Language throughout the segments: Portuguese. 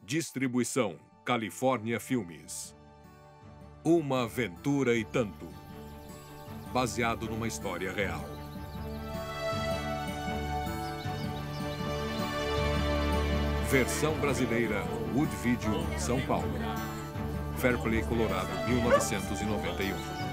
Distribuição Califórnia Filmes. Uma aventura e tanto. Baseado numa história real. Versão brasileira Wood Video, São Paulo. Fairplay, Colorado, 1991.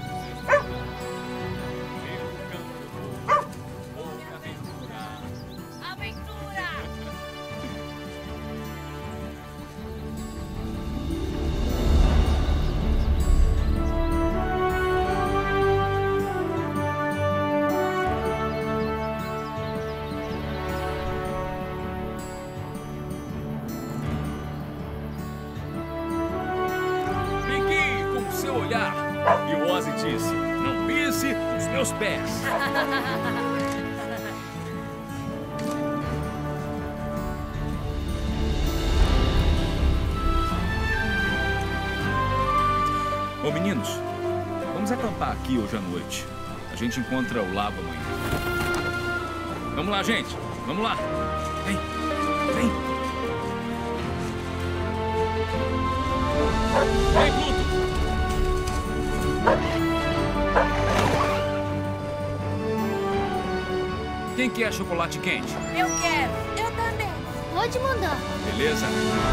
E o Ozzy disse, não pise os meus pés. Ô meninos, vamos acampar aqui hoje à noite. A gente encontra o lago amanhã. Vamos lá, gente. Vamos lá. Vem. Vem. Vem, Pluto. Quem quer chocolate quente? Eu quero. Eu também. Pode mandar. Beleza?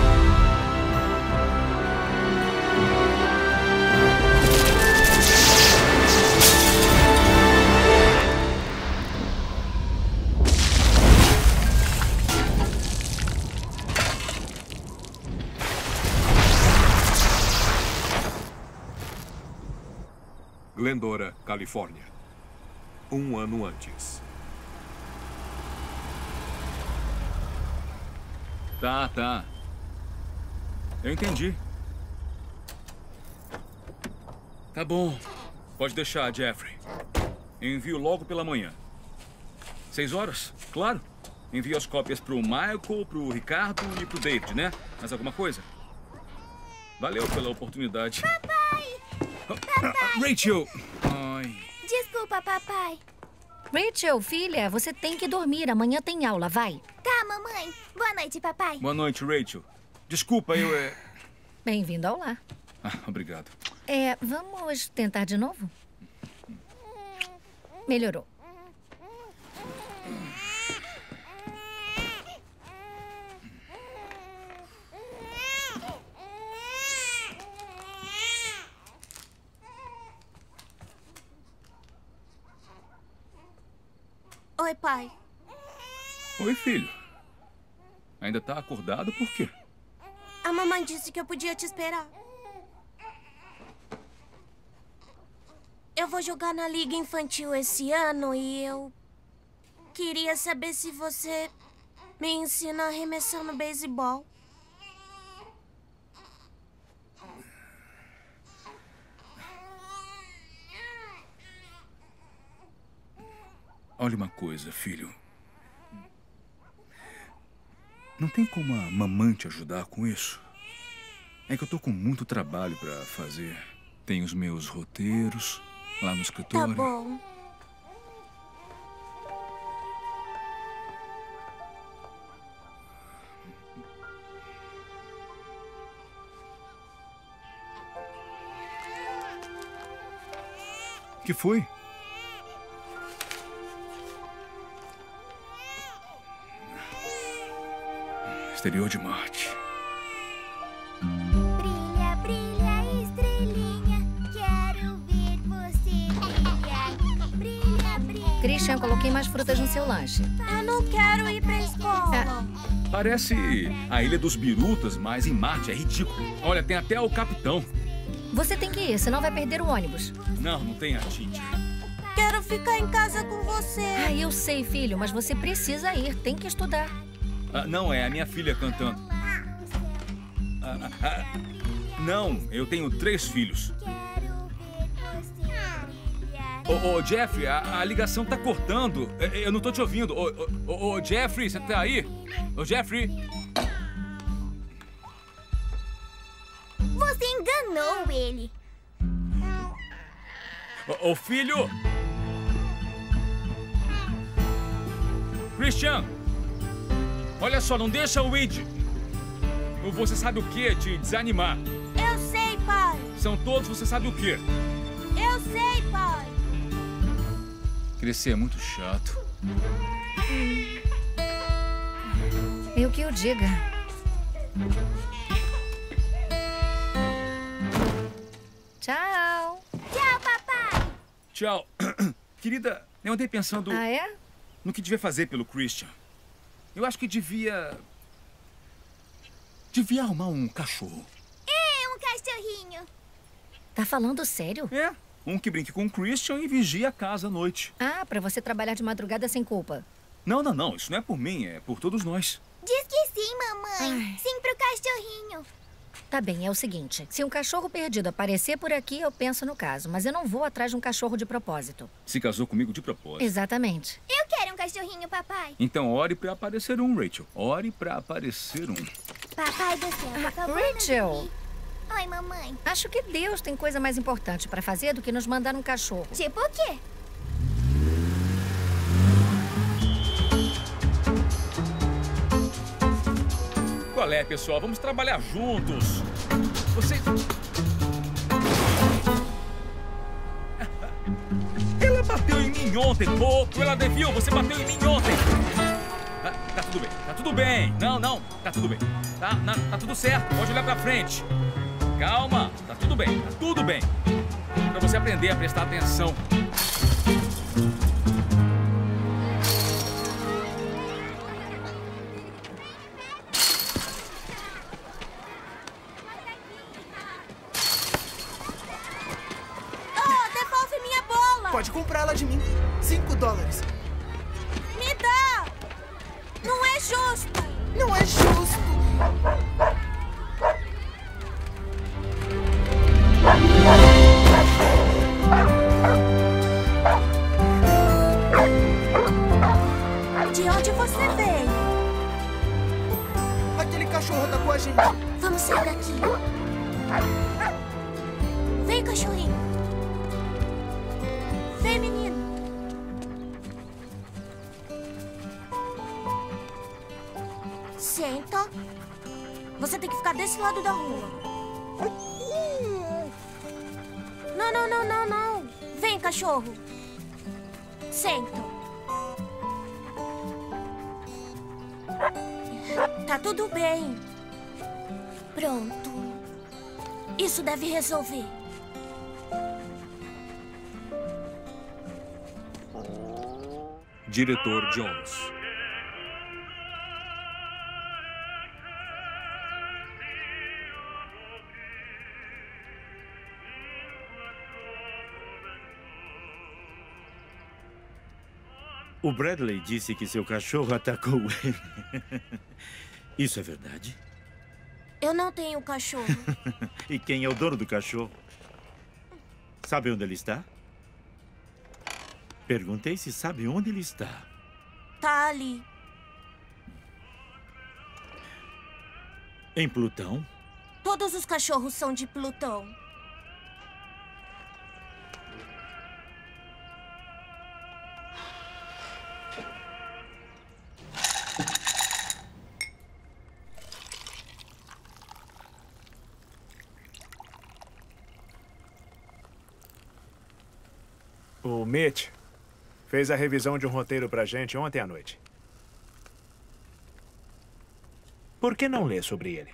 Glendora, Califórnia. Um ano antes. Tá. Eu entendi. Tá bom. Pode deixar, Jeffrey. Eu envio logo pela manhã. 6 horas? Claro. Envio as cópias pro Michael, pro Ricardo e pro David, né? Mais alguma coisa? Valeu pela oportunidade. Papai! Rachel! Ai. Desculpa, papai. Rachel, filha, você tem que dormir. Amanhã tem aula, vai. Tá, mamãe. Boa noite, papai. Boa noite, Rachel. Desculpa, eu... Bem-vindo ao lar. Obrigado. Vamos tentar de novo? Melhorou. Oi, pai. Oi, filho. Ainda tá acordado por quê? A mamãe disse que eu podia te esperar. Eu vou jogar na Liga Infantil esse ano e eu queria saber se você me ensina a arremessar no beisebol. Olha uma coisa, filho. Não tem como a mamãe te ajudar com isso? É que eu tô com muito trabalho pra fazer. Tem os meus roteiros lá no escritório. Tá bom. O que foi? Exterior de Marte. Brilha, brilha, estrelinha. Quero ver você brilhar. Brilha, brilha. Christian, coloquei mais frutas no seu lanche. Eu não quero ir pra escola. Parece a Ilha dos Birutas, mas em Marte é ridículo. Olha, tem até o capitão. Você tem que ir, senão vai perder o ônibus. Não tem a Tindy. Quero ficar em casa com você. Eu sei, filho, mas você precisa ir. Tem que estudar. Não, é a minha filha cantando. Não, eu tenho 3 filhos. Ô, Jeffrey, a ligação tá cortando. Eu não tô te ouvindo. Ô, Jeffrey, você tá aí? Ô, Jeffrey. Você enganou ele. Ô, filho! Christian! Olha só, não deixa o você sabe o que de desanimar. Eu sei, pai. São todos, você sabe o que. Eu sei, pai. Crescer é muito chato. Eu que o diga. Tchau. Tchau, papai. Tchau. Querida, eu andei pensando Ah, é? no que devia fazer pelo Christian. Eu acho que devia arrumar um cachorro. Um cachorrinho. Tá falando sério? É, um que brinque com o Christian e vigie a casa à noite. Ah, pra você trabalhar de madrugada sem culpa. Não, isso não é por mim, é por todos nós. Diz que sim, mamãe. Ai. Sim pro cachorrinho. Tá bem, é o seguinte. Se um cachorro perdido aparecer por aqui, eu penso no caso. Mas eu não vou atrás de um cachorro de propósito. Se casou comigo de propósito. Exatamente. Eu quero um cachorrinho, papai. Então ore pra aparecer um, Rachel. Ore pra aparecer um. Papai do céu, por favor. Rachel. não ligue. Oi, mamãe. Acho que Deus tem coisa mais importante pra fazer do que nos mandar um cachorro. Tipo o quê? Qual é, pessoal? Vamos trabalhar juntos. Vocês... Ela bateu em mim ontem, pouco. Ela deviu, você bateu em mim ontem. Tá tudo bem, tá tudo bem. Não, tá tudo bem. Tá tudo certo, pode olhar pra frente. Calma, tá tudo bem, tá tudo bem. Pra você aprender a prestar atenção. Devolve minha bola. Pode comprá-la de mim. $5. Me dá. Não é justo. Não é justo. De onde você veio? Aquele cachorro tá com a gente. Vamos sair daqui. Vem, cachorrinho. Vem, menino. Senta. Você tem que ficar desse lado da rua. Não. Vem, cachorro. Senta. Tá tudo bem. Pronto. Isso deve resolver. Diretor Jones. O Bradley disse que seu cachorro atacou ele. Isso é verdade? Eu não tenho cachorro. E quem é o dono do cachorro? Sabe onde ele está? Perguntei se sabe onde ele está. Tá ali. Em Plutão? Todos os cachorros são de Plutão. O Mitch fez a revisão de um roteiro pra gente ontem à noite. Por que não ler sobre ele?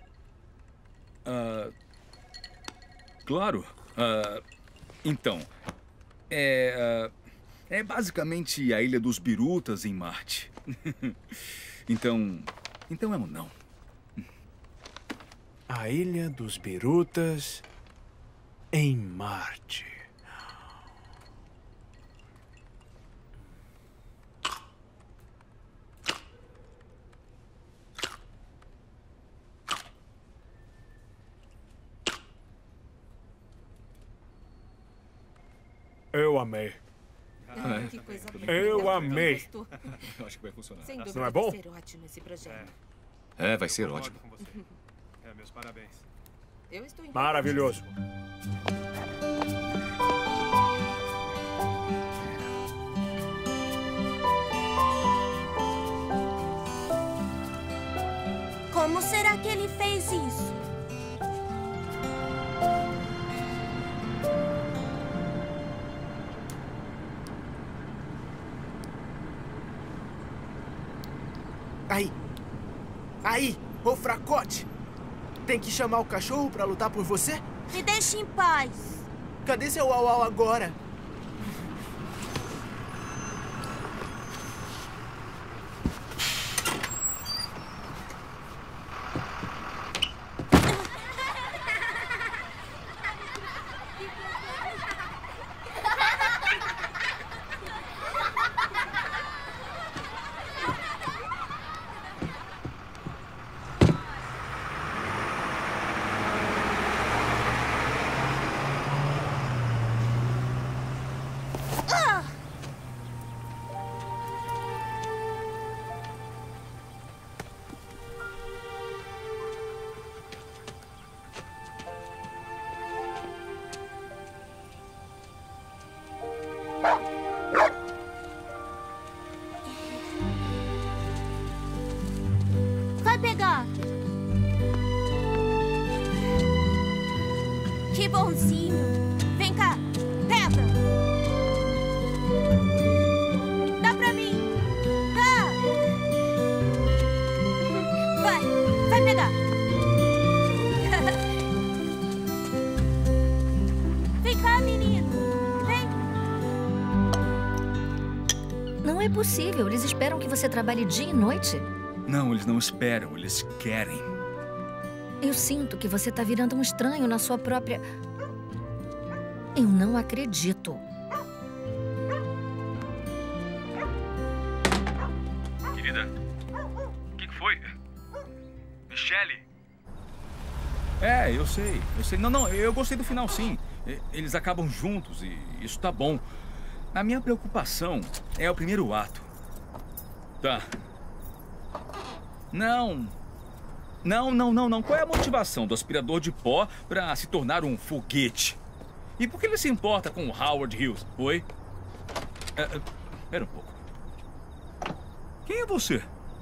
Claro. Então, é basicamente a Ilha dos Birutas em Marte. Então é um não. A Ilha dos Birutas em Marte. Eu amei. Que coisa Eu amei. Eu acho que vai funcionar. Sem dúvida, Não é bom? vai ser ótimo esse projeto. Vai ser ótimo. Meus parabéns. Eu estou Maravilhoso. Com Como será que ele fez isso? Aí! Aí, ô fracote! Tem que chamar o cachorro pra lutar por você? Me deixe em paz. Cadê seu au-au agora? Vai pegar. Que bonzinho. Vem cá. Pega. Dá pra mim. Dá. Vai pegar. Vem cá, menino. Vem. Não é possível. Eles esperam que você trabalhe dia e noite. Não, eles não esperam, eles querem. Eu sinto que você tá virando um estranho na sua própria... Eu não acredito. Querida, o que foi? Michelle? Eu sei. Não, eu gostei do final, sim. Eles acabam juntos e isso tá bom. A minha preocupação é o primeiro ato. Tá. Não. Qual é a motivação do aspirador de pó pra se tornar um foguete? E por que ele se importa com o Howard Hughes? Oi? Espera um pouco. Quem é você?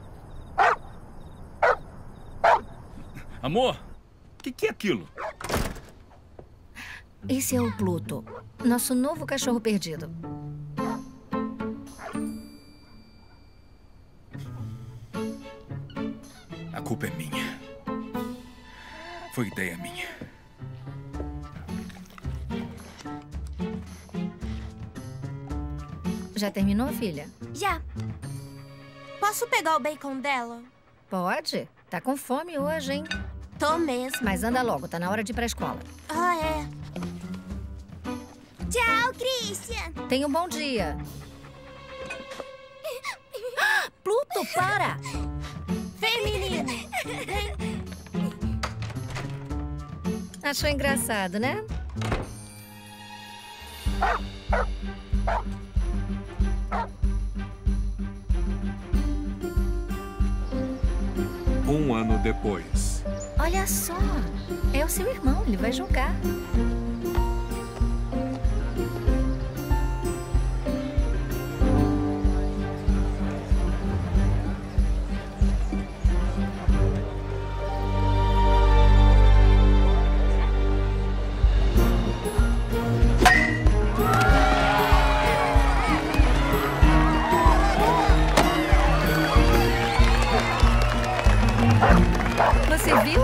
Amor, o que é aquilo? Esse é o Pluto, nosso novo cachorro perdido. A culpa é minha. Foi ideia minha. Já terminou, filha? Já. Posso pegar o bacon dela? Pode. Tá com fome hoje, hein? Tô mesmo. Mas anda logo, tá na hora de ir pra escola. Ah, é. Tchau, Christian. Tenha um bom dia. Pluto, para! Vem, menino. Vem. Achou engraçado, né? Um ano depois. Olha só, é o seu irmão, ele vai jogar. Você viu?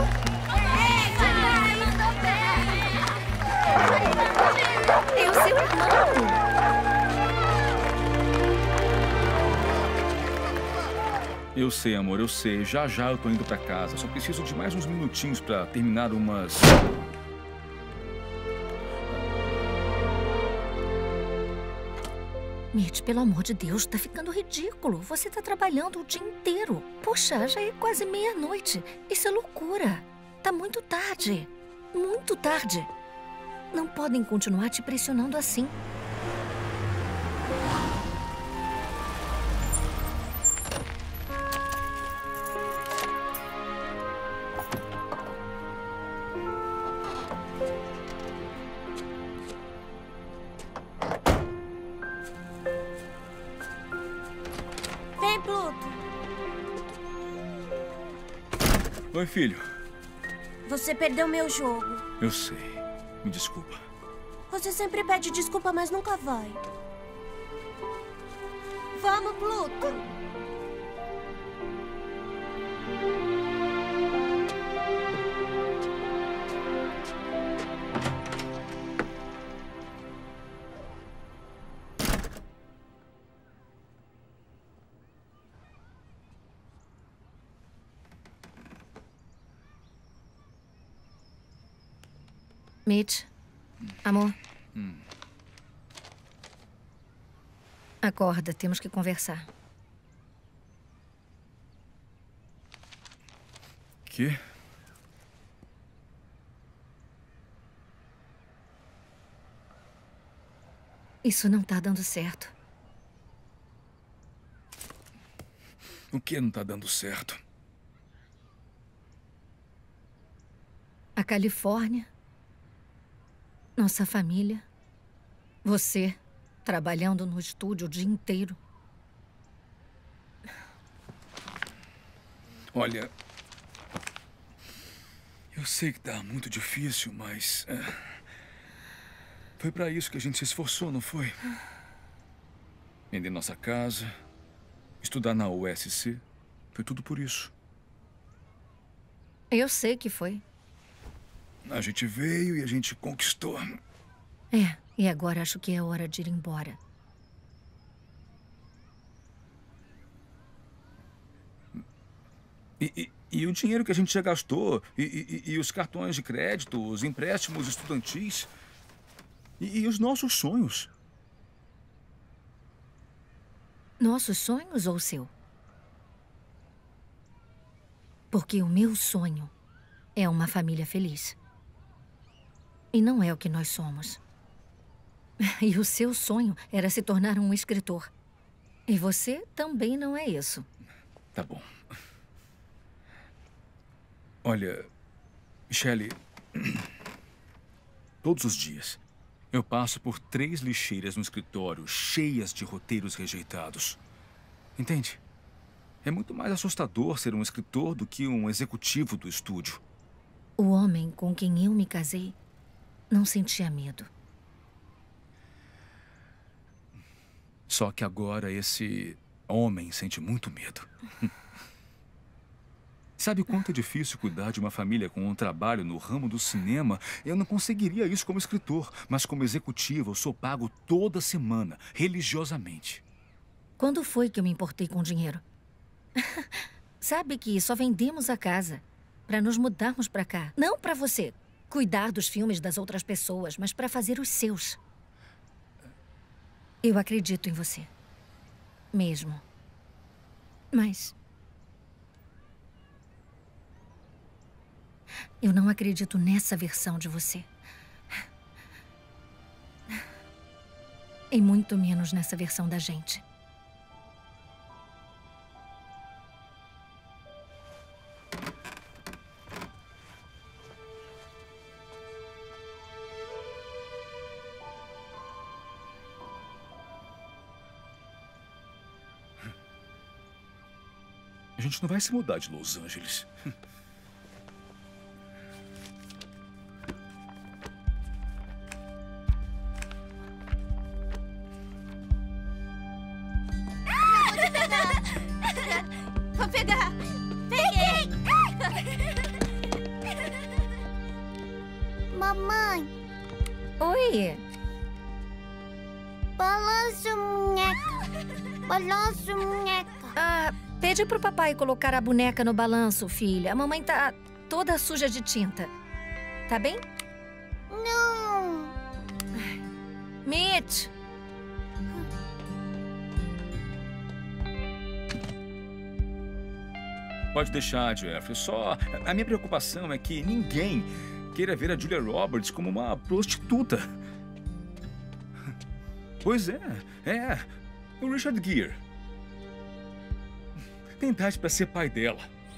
É o seu irmão. Eu sei, amor, eu sei. Já eu tô indo pra casa. Só preciso de mais uns minutinhos pra terminar umas... Mitch, pelo amor de Deus, tá ficando ridículo. Você tá trabalhando o dia inteiro. Poxa, já é quase meia-noite. Isso é loucura. Tá muito tarde. Muito tarde. Não podem continuar te pressionando assim. Vem, Pluto. Oi, filho. Você perdeu meu jogo. Eu sei. Me desculpa. Você sempre pede desculpa, mas nunca vai. Vamos, Pluto. Mitch, amor. Acorda, temos que conversar. Que? Isso não tá dando certo. O que não tá dando certo? A Califórnia, nossa família, você trabalhando no estúdio o dia inteiro. Olha, eu sei que tá muito difícil, mas foi pra isso que a gente se esforçou, não foi? Vender nossa casa, estudar na USC, foi tudo por isso. Eu sei que foi. A gente veio e a gente conquistou. É, e agora acho que é hora de ir embora. E o dinheiro que a gente já gastou, e os cartões de crédito, os empréstimos estudantis, e os nossos sonhos. Nossos sonhos ou o seu? Porque o meu sonho é uma família feliz. E não é o que nós somos. E o seu sonho era se tornar um escritor. E você também não é isso. Tá bom. Olha, Shelley, todos os dias eu passo por 3 lixeiras no escritório cheias de roteiros rejeitados. Entende? É muito mais assustador ser um escritor do que um executivo do estúdio. O homem com quem eu me casei não sentia medo. Só que agora esse homem sente muito medo. Sabe quanto é difícil cuidar de uma família com um trabalho no ramo do cinema? Eu não conseguiria isso como escritor, mas como executivo eu sou pago toda semana, religiosamente. Quando foi que eu me importei com dinheiro? Sabe que só vendemos a casa para nos mudarmos para cá. Não para você cuidar dos filmes das outras pessoas, mas para fazer os seus. Eu acredito em você. Mesmo. Mas eu não acredito nessa versão de você. E muito menos nessa versão da gente. A gente não vai se mudar de Los Angeles. Vou pegar. Peguei. Mamãe, Oi! balança boneca. Balança boneca. Ah, pede pro papai colocar a boneca no balanço, filha. A mamãe tá toda suja de tinta. Tá bem? Não. Mitch! Pode deixar, Jeffrey. Só a minha preocupação é que ninguém queira ver a Julia Roberts como uma prostituta. Pois é. O Richard Gere. Tem idade para ser pai dela.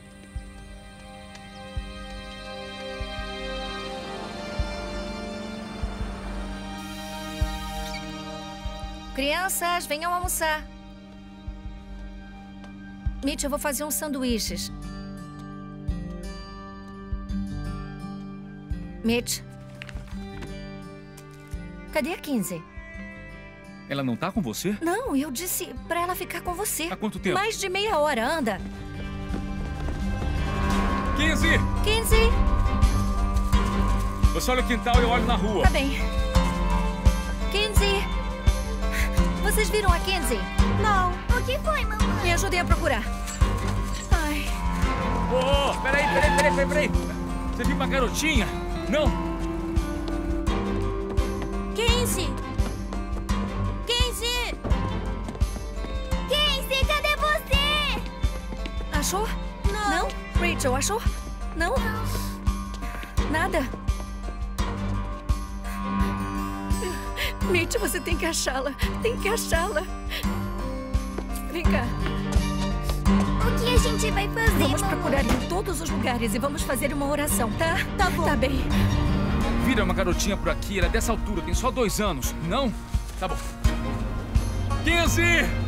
Crianças, venham almoçar. Mitch, eu vou fazer uns sanduíches. Mitch. Cadê a Kinsey? Ela não tá com você? Não, eu disse pra ela ficar com você. Há quanto tempo? Mais de meia hora, anda. 15! Kinsey! Você olha o quintal e eu olho na rua. Tá bem. Kinsey! Vocês viram a Kinsey? Não. O que foi, mamãe? Me ajudem a procurar. Ai. Ô, peraí. Você viu uma garotinha? Não? Kinsey! Kinsey! Kinsey, cadê você? Achou? Não. Rachel, achou? Não? Nada. Mitch, você tem que achá-la. Tem que achá-la. Vem cá. O que a gente vai fazer, Vamos mamãe? procurar em todos os lugares e vamos fazer uma oração, tá? Tá bom. Tá bem. Vira uma garotinha por aqui, ela é dessa altura, tem só 2 anos. Não? Tá bom. 15!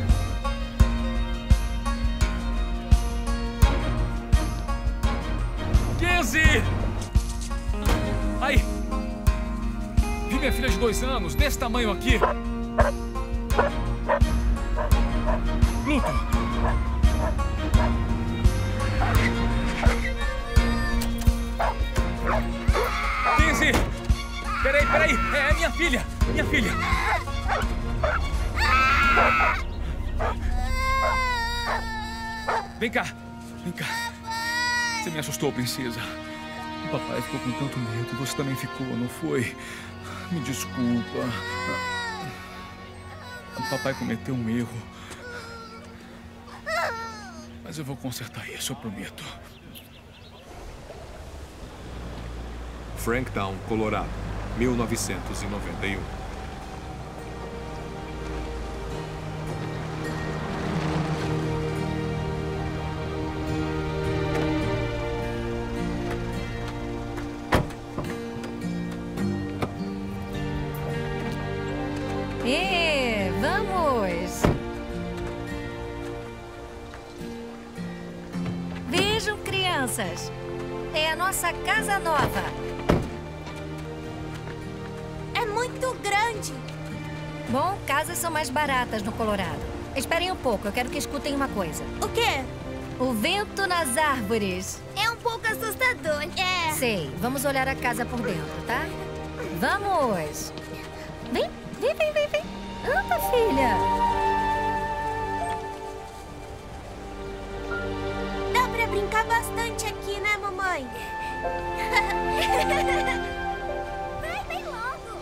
Aí! Vi minha filha de 2 anos, desse tamanho aqui. Pluto! Kinsey! Peraí! É minha filha! Minha filha! Vem cá! Você me assustou, princesa. O papai ficou com tanto medo e você também ficou, não foi? Me desculpa. O papai cometeu um erro. Mas eu vou consertar isso, eu prometo. Franktown, Colorado, 1991. Vamos! Vejam, crianças. É a nossa casa nova. É muito grande. Bom, casas são mais baratas no Colorado. Esperem um pouco, eu quero que escutem uma coisa. O quê? O vento nas árvores. É um pouco assustador. É. Sei, vamos olhar a casa por dentro, tá? Vamos! Vem. Anda, filha. Dá pra brincar bastante aqui, né, mamãe? Vai logo.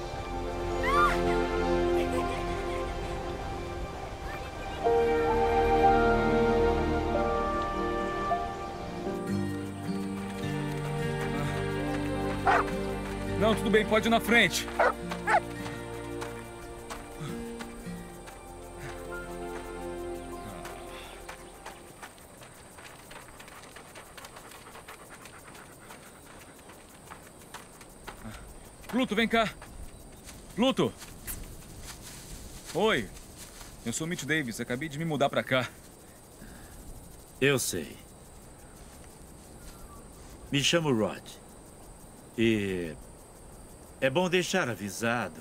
Não, tudo bem, pode ir na frente. Pluto, vem cá. Pluto! Oi. Eu sou Mitch Davis. Acabei de me mudar pra cá. Eu sei. Me chamo Rod. E é bom deixar avisado.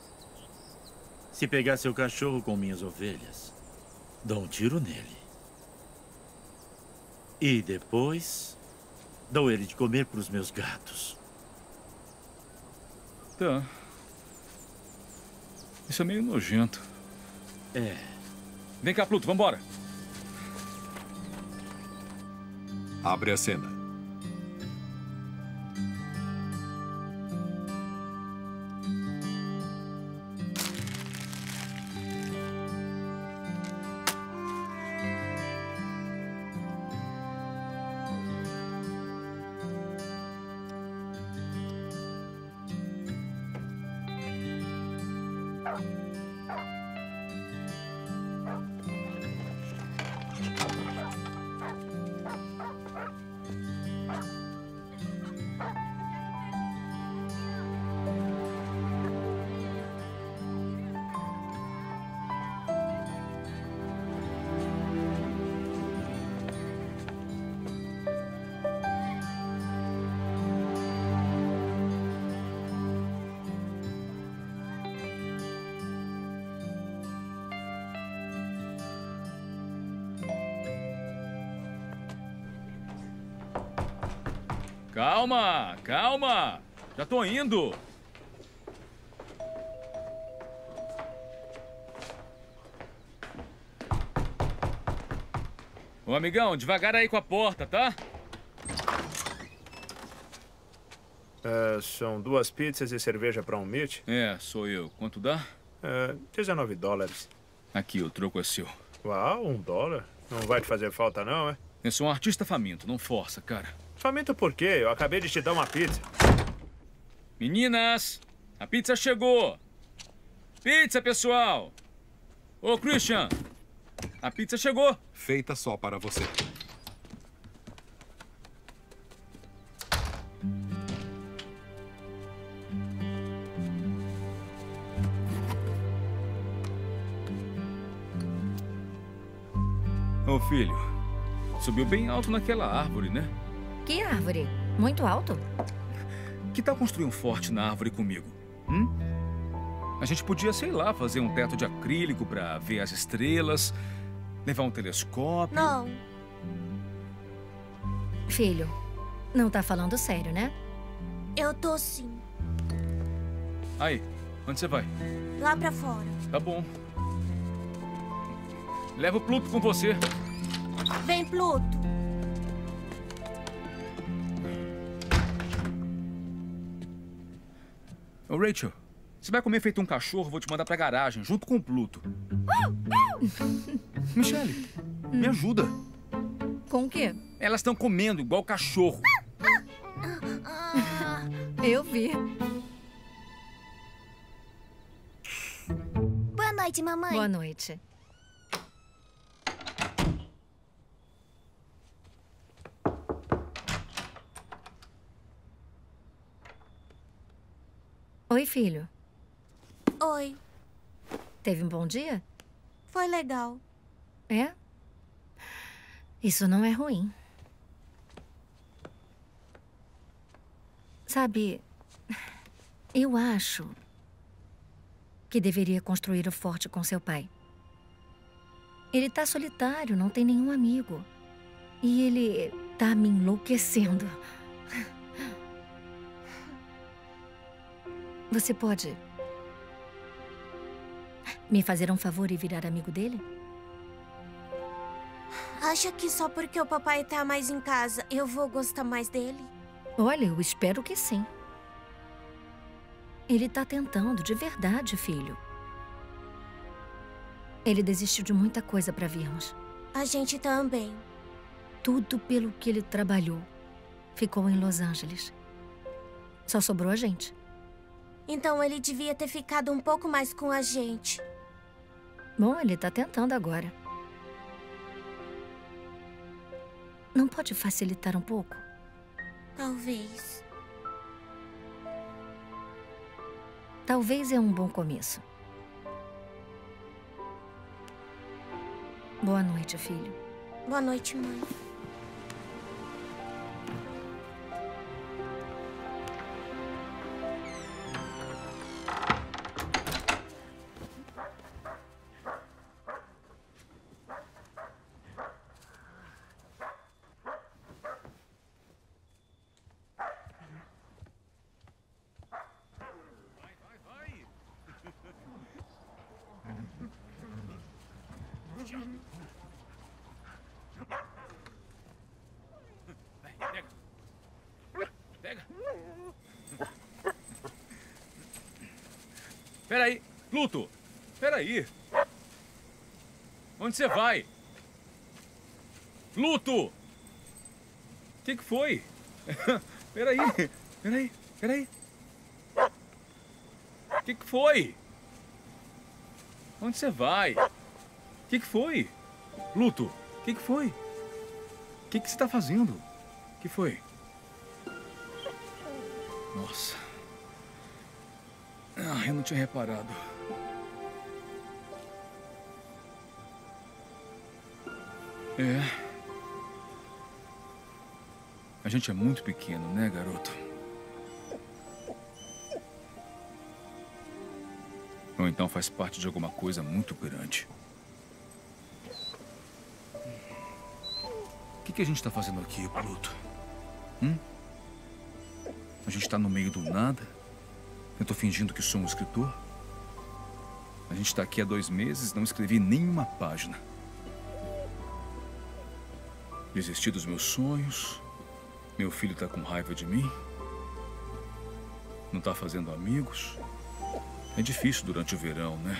Se pegar seu cachorro com minhas ovelhas, dou um tiro nele. E depois, dou ele de comer para os meus gatos. Tá. Isso é meio nojento. É. Vem cá, Pluto, vambora. Abre a cena. Calma, calma. Já tô indo. Ô, amigão, devagar aí com a porta, tá? São 2 pizzas e cerveja para um Mitch? É, sou eu. Quanto dá? $19. Aqui, o troco é seu. Uau, $1? Não vai te fazer falta, não, é? Eu sou um artista faminto, não força, cara. Faminto por quê? Eu acabei de te dar uma pizza. Meninas, a pizza chegou. Pizza, pessoal. Ô, Christian, a pizza chegou. Feita só para você. Ô, filho, subiu bem alto naquela árvore, né? Que árvore? Muito alto? Que tal construir um forte na árvore comigo? A gente podia, sei lá, fazer um teto de acrílico pra ver as estrelas, levar um telescópio. Não. Filho, não tá falando sério, né? Eu tô sim. Aí, onde você vai? Lá pra fora. Tá bom. Leva o Pluto com você. Vem, Pluto. Ô, Rachel, você vai comer feito um cachorro, vou te mandar pra garagem, junto com o Pluto. Michelle, me ajuda. Com o quê? Elas estão comendo igual cachorro. Eu vi. Boa noite, mamãe. Boa noite. Oi, filho. Oi. Teve um bom dia? Foi legal. É? Isso não é ruim. Sabe, eu acho que deveria construir o forte com seu pai. Ele tá solitário, não tem nenhum amigo. E ele tá me enlouquecendo. Você pode me fazer um favor e virar amigo dele? Acha que só porque o papai tá mais em casa, eu vou gostar mais dele? Olha, eu espero que sim. Ele tá tentando, de verdade, filho. Ele desistiu de muita coisa para virmos. A gente também. Tudo pelo que ele trabalhou ficou em Los Angeles. Só sobrou a gente. Então ele devia ter ficado um pouco mais com a gente. Bom, ele tá tentando agora. Não pode facilitar um pouco? Talvez. Talvez é um bom começo. Boa noite, filho. Boa noite, mãe. Pega. Peraí, Pluto. Peraí. Onde você vai? Pluto! O que foi? Peraí. O que foi? Onde você vai? O que foi? Pluto, o que foi? O que você está fazendo? O que foi? Nossa. Eu não tinha reparado. É. A gente é muito pequeno, né, garoto? Ou então faz parte de alguma coisa muito grande. O que a gente está fazendo aqui, Pluto? A gente tá no meio do nada. Eu tô fingindo que sou um escritor. A gente tá aqui há 2 meses, não escrevi nenhuma página. Desisti dos meus sonhos. Meu filho tá com raiva de mim. Não tá fazendo amigos. É difícil durante o verão, né?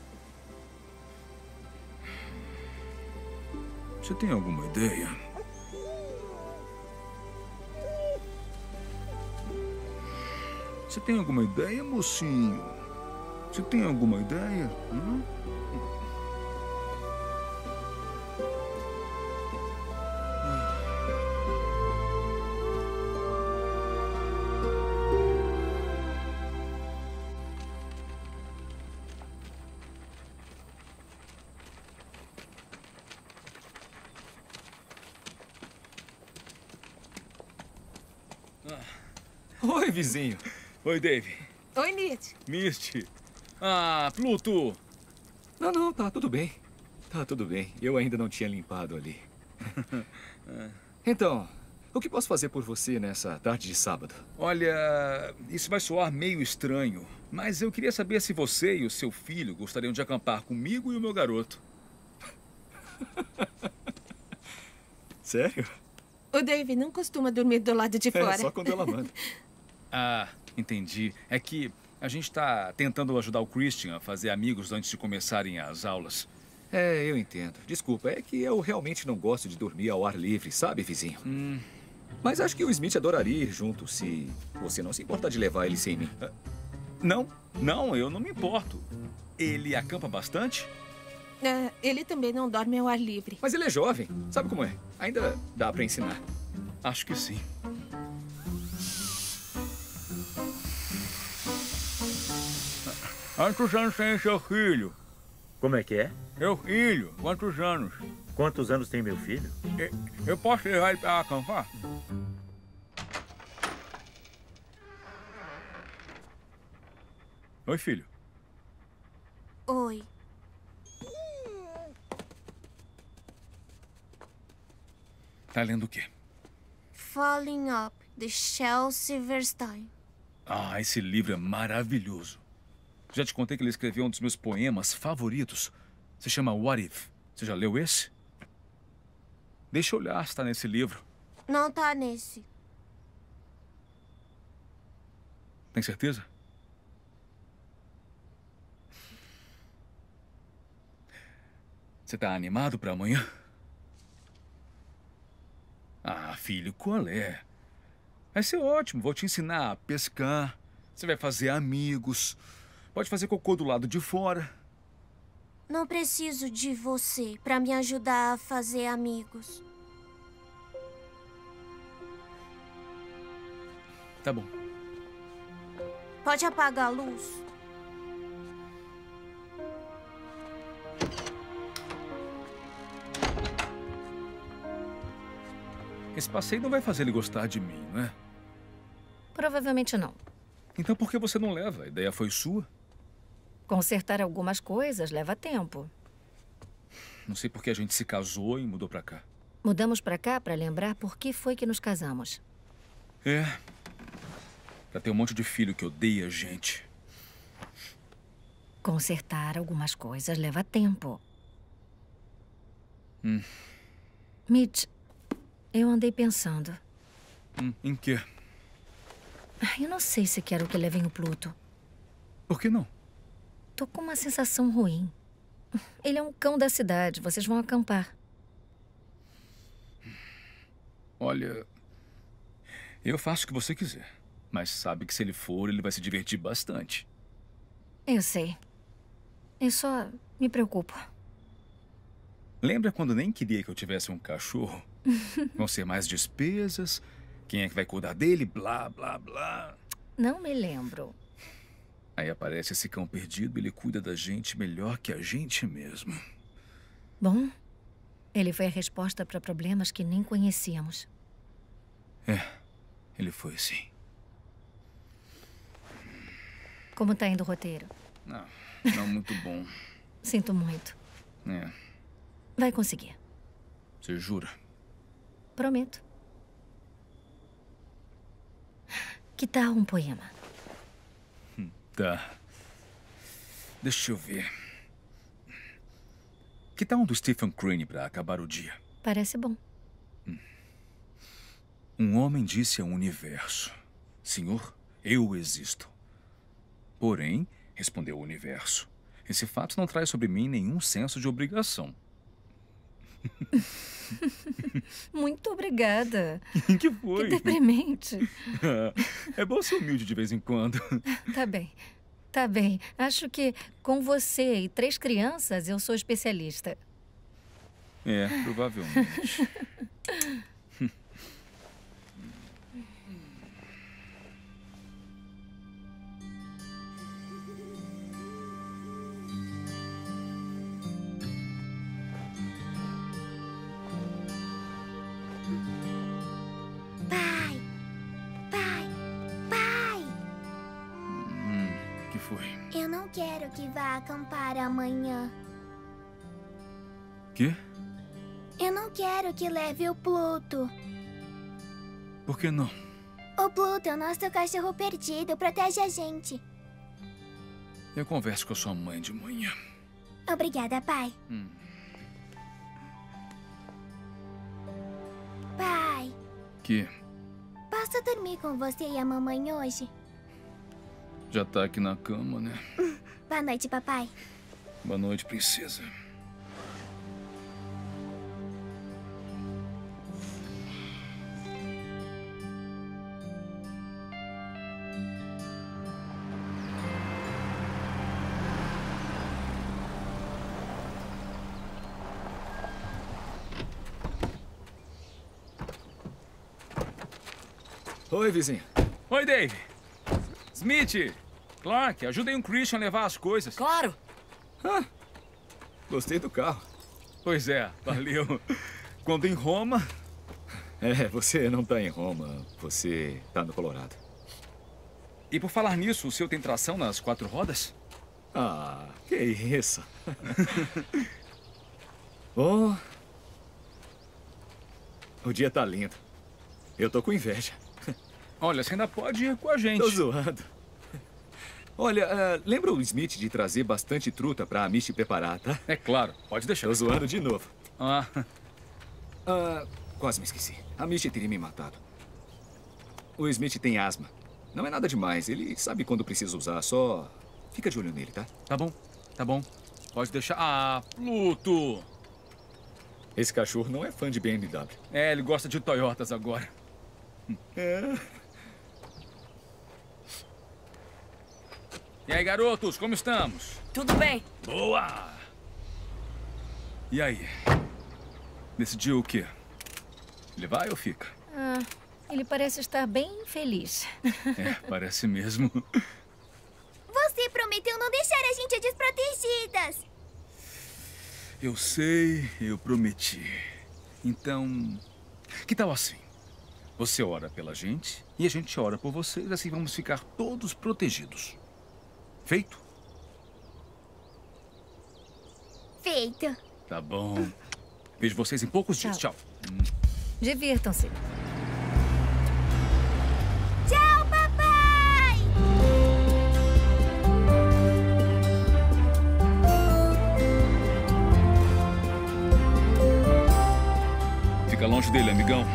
Você tem alguma ideia? Você tem alguma ideia, mocinho? Você tem alguma ideia? Oi, vizinho. Oi, Dave. Oi, Mitch. Misty. Ah, Pluto. Não, tá tudo bem. Tá tudo bem. Eu ainda não tinha limpado ali. Então, o que posso fazer por você nessa tarde de sábado? Olha, isso vai soar meio estranho, mas eu queria saber se você e o seu filho gostariam de acampar comigo e o meu garoto. Sério? O Dave não costuma dormir do lado de fora. É, só quando ela manda. Ah, entendi. É que a gente tá tentando ajudar o Christian a fazer amigos antes de começarem as aulas. É, eu entendo. Desculpa, é que eu realmente não gosto de dormir ao ar livre, sabe, vizinho? Mas acho que o Smith adoraria ir junto se você não se importar de levar ele sem mim. Não, eu não me importo. Ele acampa bastante? Ele também não dorme ao ar livre. Mas ele é jovem, sabe como é? Ainda dá pra ensinar. Acho que sim. Quantos anos tem seu filho? Como é que é? Meu filho, quantos anos? Quantos anos tem meu filho? Eu posso levar ele pra acampar? Oi, filho. Oi. Tá lendo o quê? Falling Up, de Shel Silverstein. Ah, esse livro é maravilhoso. Já te contei que ele escreveu um dos meus poemas favoritos. Se chama What If. Você já leu esse? Deixa eu olhar se tá nesse livro. Não tá nesse. Tem certeza? Você tá animado pra amanhã? Ah, filho, qual é? Vai ser ótimo. Vou te ensinar a pescar. Você vai fazer amigos. Pode fazer cocô do lado de fora. Não preciso de você pra me ajudar a fazer amigos. Tá bom. Pode apagar a luz? Esse passeio não vai fazer ele gostar de mim, não é? Provavelmente não. Então por que você não leva? A ideia foi sua? Consertar algumas coisas leva tempo. Não sei por que a gente se casou e mudou pra cá. Mudamos pra cá pra lembrar por que foi que nos casamos. É. Pra ter um monte de filho que odeia a gente. Consertar algumas coisas leva tempo. Hum. Mitch, eu andei pensando. Em quê? Eu não sei se quero que levem o Pluto. Por que não? Tô com uma sensação ruim. Ele é um cão da cidade. Vocês vão acampar. Olha, eu faço o que você quiser. Mas sabe que se ele for, ele vai se divertir bastante. Eu sei. Eu só me preocupo. Lembra quando nem queria que eu tivesse um cachorro? Vão ser mais despesas. Quem é que vai cuidar dele? Blá, blá, blá. Não me lembro. Aí aparece esse cão perdido e ele cuida da gente melhor que a gente mesmo. Bom, ele foi a resposta para problemas que nem conhecíamos. É, ele foi sim. Como tá indo o roteiro? Não muito bom. Sinto muito. É. Vai conseguir. Você jura? Prometo. Que tal um poema? Tá. Deixa eu ver. Que tal um do Stephen Crane para acabar o dia? Parece bom. Um homem disse ao universo: Senhor, eu existo. Porém, respondeu o universo, esse fato não traz sobre mim nenhum senso de obrigação. Muito obrigada. Que foi? Que deprimente. É bom ser humilde de vez em quando. Tá bem. Tá bem. Acho que com você e 3 crianças eu sou especialista. É, provavelmente. Pai! Pai! Pai! Que foi? Eu não quero que vá acampar amanhã. Quê? Eu não quero que leve o Pluto. Por que não? O Pluto é o nosso cachorro perdido. Protege a gente. Eu converso com a sua mãe de manhã. Obrigada, pai. Pai, Que posso dormir com você e a mamãe hoje? já tá aqui na cama, né? Boa noite, papai. Boa noite, princesa. Oi, vizinho. Oi, Dave. Smith, Clark, ajudem o Christian a levar as coisas. Claro. Gostei do carro. Pois é, valeu. Quando em Roma... É, você não tá em Roma. Você tá no Colorado. E por falar nisso, o seu tem tração nas 4 rodas? Ah, que isso. Bom... O dia tá lindo. Eu tô com inveja. Olha, você ainda pode ir com a gente. Tô zoando. Olha, lembra o Smith de trazer bastante truta pra Amish preparar, tá? É claro, pode deixar. Tô zoando de novo. Quase me esqueci. A Amish teria me matado. O Smith tem asma. Não é nada demais. Ele sabe quando precisa usar. Só fica de olho nele, tá? Tá bom, tá bom. Pode deixar. Pluto! Esse cachorro não é fã de BMW. É, ele gosta de Toyotas agora. E aí, garotos, como estamos? Tudo bem. Boa! E aí? Decidiu o quê? Ele vai ou fica? Ele parece estar bem feliz. É, parece mesmo. Você prometeu não deixar a gente desprotegidas. Eu sei, eu prometi. Então, que tal assim? Você ora pela gente e a gente ora por vocês, assim vamos ficar todos protegidos. Feito? Feito. Tá bom. Vejo vocês em poucos dias. Tchau. Divirtam-se. Tchau, papai! Fica longe dele, amigão.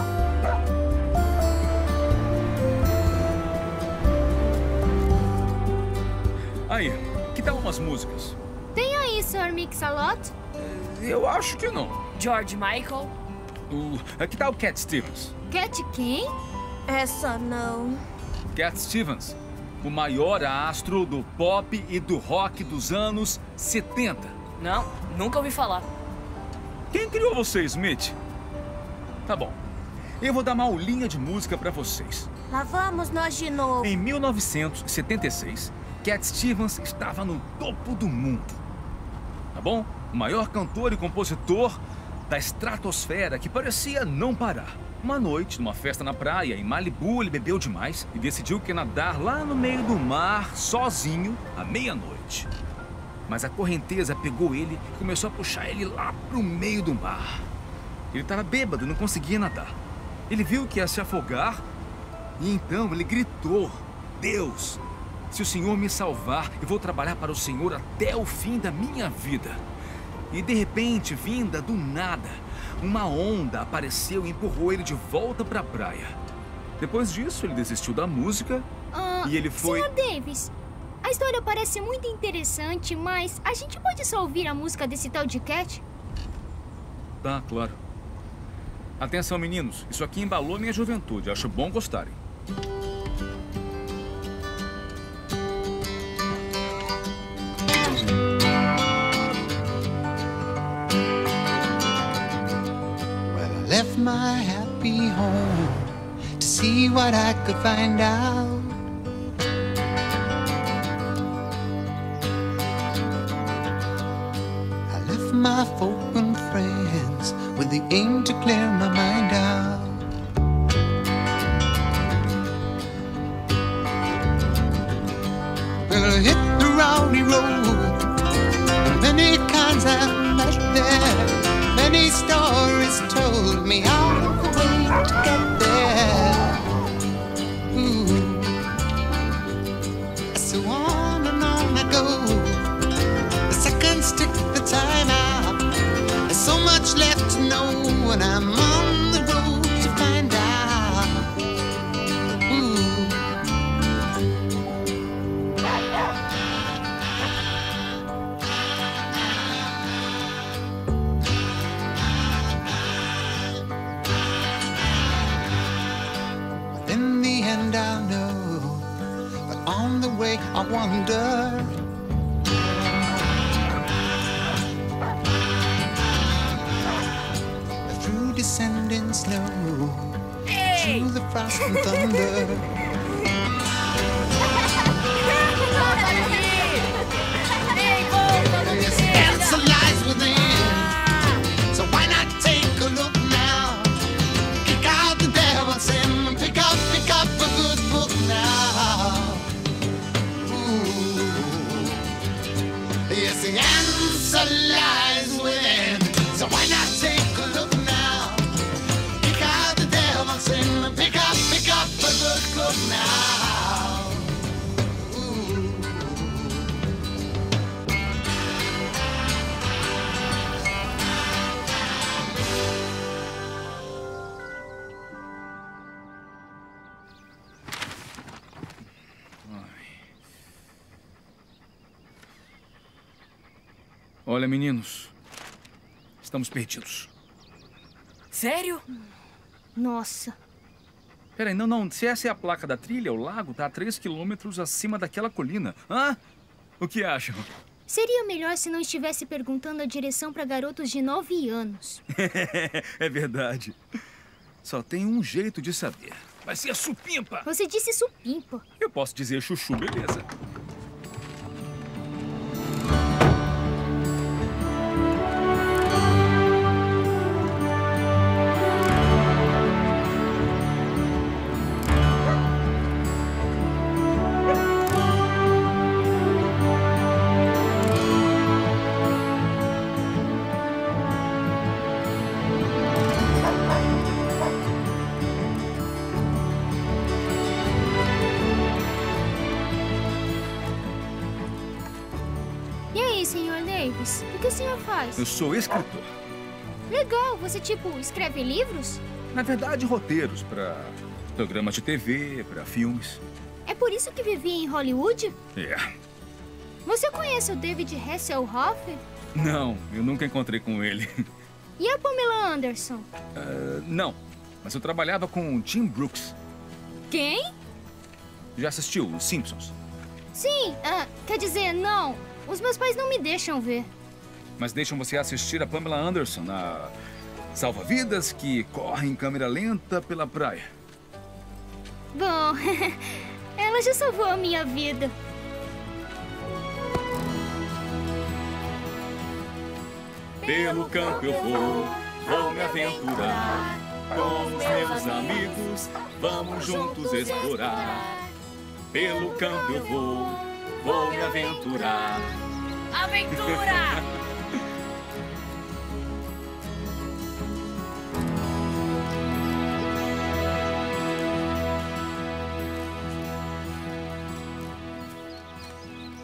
Aí, que tal umas músicas? Tem aí, Sr. Mix-a-Lot? Eu acho que não. George Michael. Que tal Cat Stevens? Cat quem? Essa não. Cat Stevens, o maior astro do pop e do rock dos anos 70. Não, nunca ouvi falar. Quem criou você, Smith? Tá bom. Eu vou dar uma aulinha de música pra vocês. Lá vamos nós de novo. Em 1976, Cat Stevens estava no topo do mundo. Tá bom? O maior cantor e compositor da estratosfera que parecia não parar. Uma noite, numa festa na praia, em Malibu, ele bebeu demais e decidiu que ia nadar lá no meio do mar, sozinho, à meia-noite. Mas a correnteza pegou ele e começou a puxar ele lá pro meio do mar. Ele estava bêbado e não conseguia nadar. Ele viu que ia se afogar E então ele gritou: Deus, se o Senhor me salvar, eu vou trabalhar para o Senhor até o fim da minha vida. E de repente, vinda do nada, uma onda apareceu e empurrou ele de volta para a praia. Depois disso, ele desistiu da música e ele foi... Sr. Davis, a história parece muito interessante, mas a gente pode só ouvir a música desse tal de Cat? Tá, claro. Atenção, meninos. Isso aqui embalou minha juventude. Acho bom gostarem. Well, I left my happy home to see what I could find out. I left my folk and friends with the aim to clear my mind out. Well, I hit the rowdy road, and many kinds I've met there. Many stories told me how the way to get there. Ooh. So on and on I go, the seconds tick the time out. There's so much left to know, and I'm on the road to find out. Ooh. In the end I'll know, but on the way I wonder. Through descending snow, through the frost and thunder. Yes, answer lies within, so why not take a look now? Kick out the devil's sin and pick up a good book now. Ooh. Yes, the answer lies within, so why not take a look now? Kick out the devil's sin and pick up a good book now. Olha, meninos, estamos perdidos. Sério? Nossa. Peraí, não. Se essa é a placa da trilha, o lago tá a 3 quilômetros acima daquela colina. Hã? O que acham? Seria melhor se não estivesse perguntando a direção para garotos de 9 anos. É verdade. Só tem um jeito de saber. Vai ser a supimpa. Você disse supimpa. Eu posso dizer chuchu, beleza. E aí, Sr. Davis? O que o senhor faz? Eu sou escritor. Legal, você tipo escreve livros? Na verdade, roteiros para programas de TV, para filmes. É por isso que vivia em Hollywood? É. Você conhece o David Hasselhoff? Não, eu nunca encontrei com ele. E a Pamela Anderson? Não, mas eu trabalhava com o Tim Brooks. Quem? Já assistiu Os Simpsons? Sim, quer dizer, não. Os meus pais não me deixam ver. Mas deixam você assistir a Pamela Anderson na salva-vidas que corre em câmera lenta pela praia. Bom, ela já salvou a minha vida. Pelo campo eu vou me aventurar. Com os meus amigos, vamos juntos explorar. Pelo campo eu vou me aventurar. Aventura!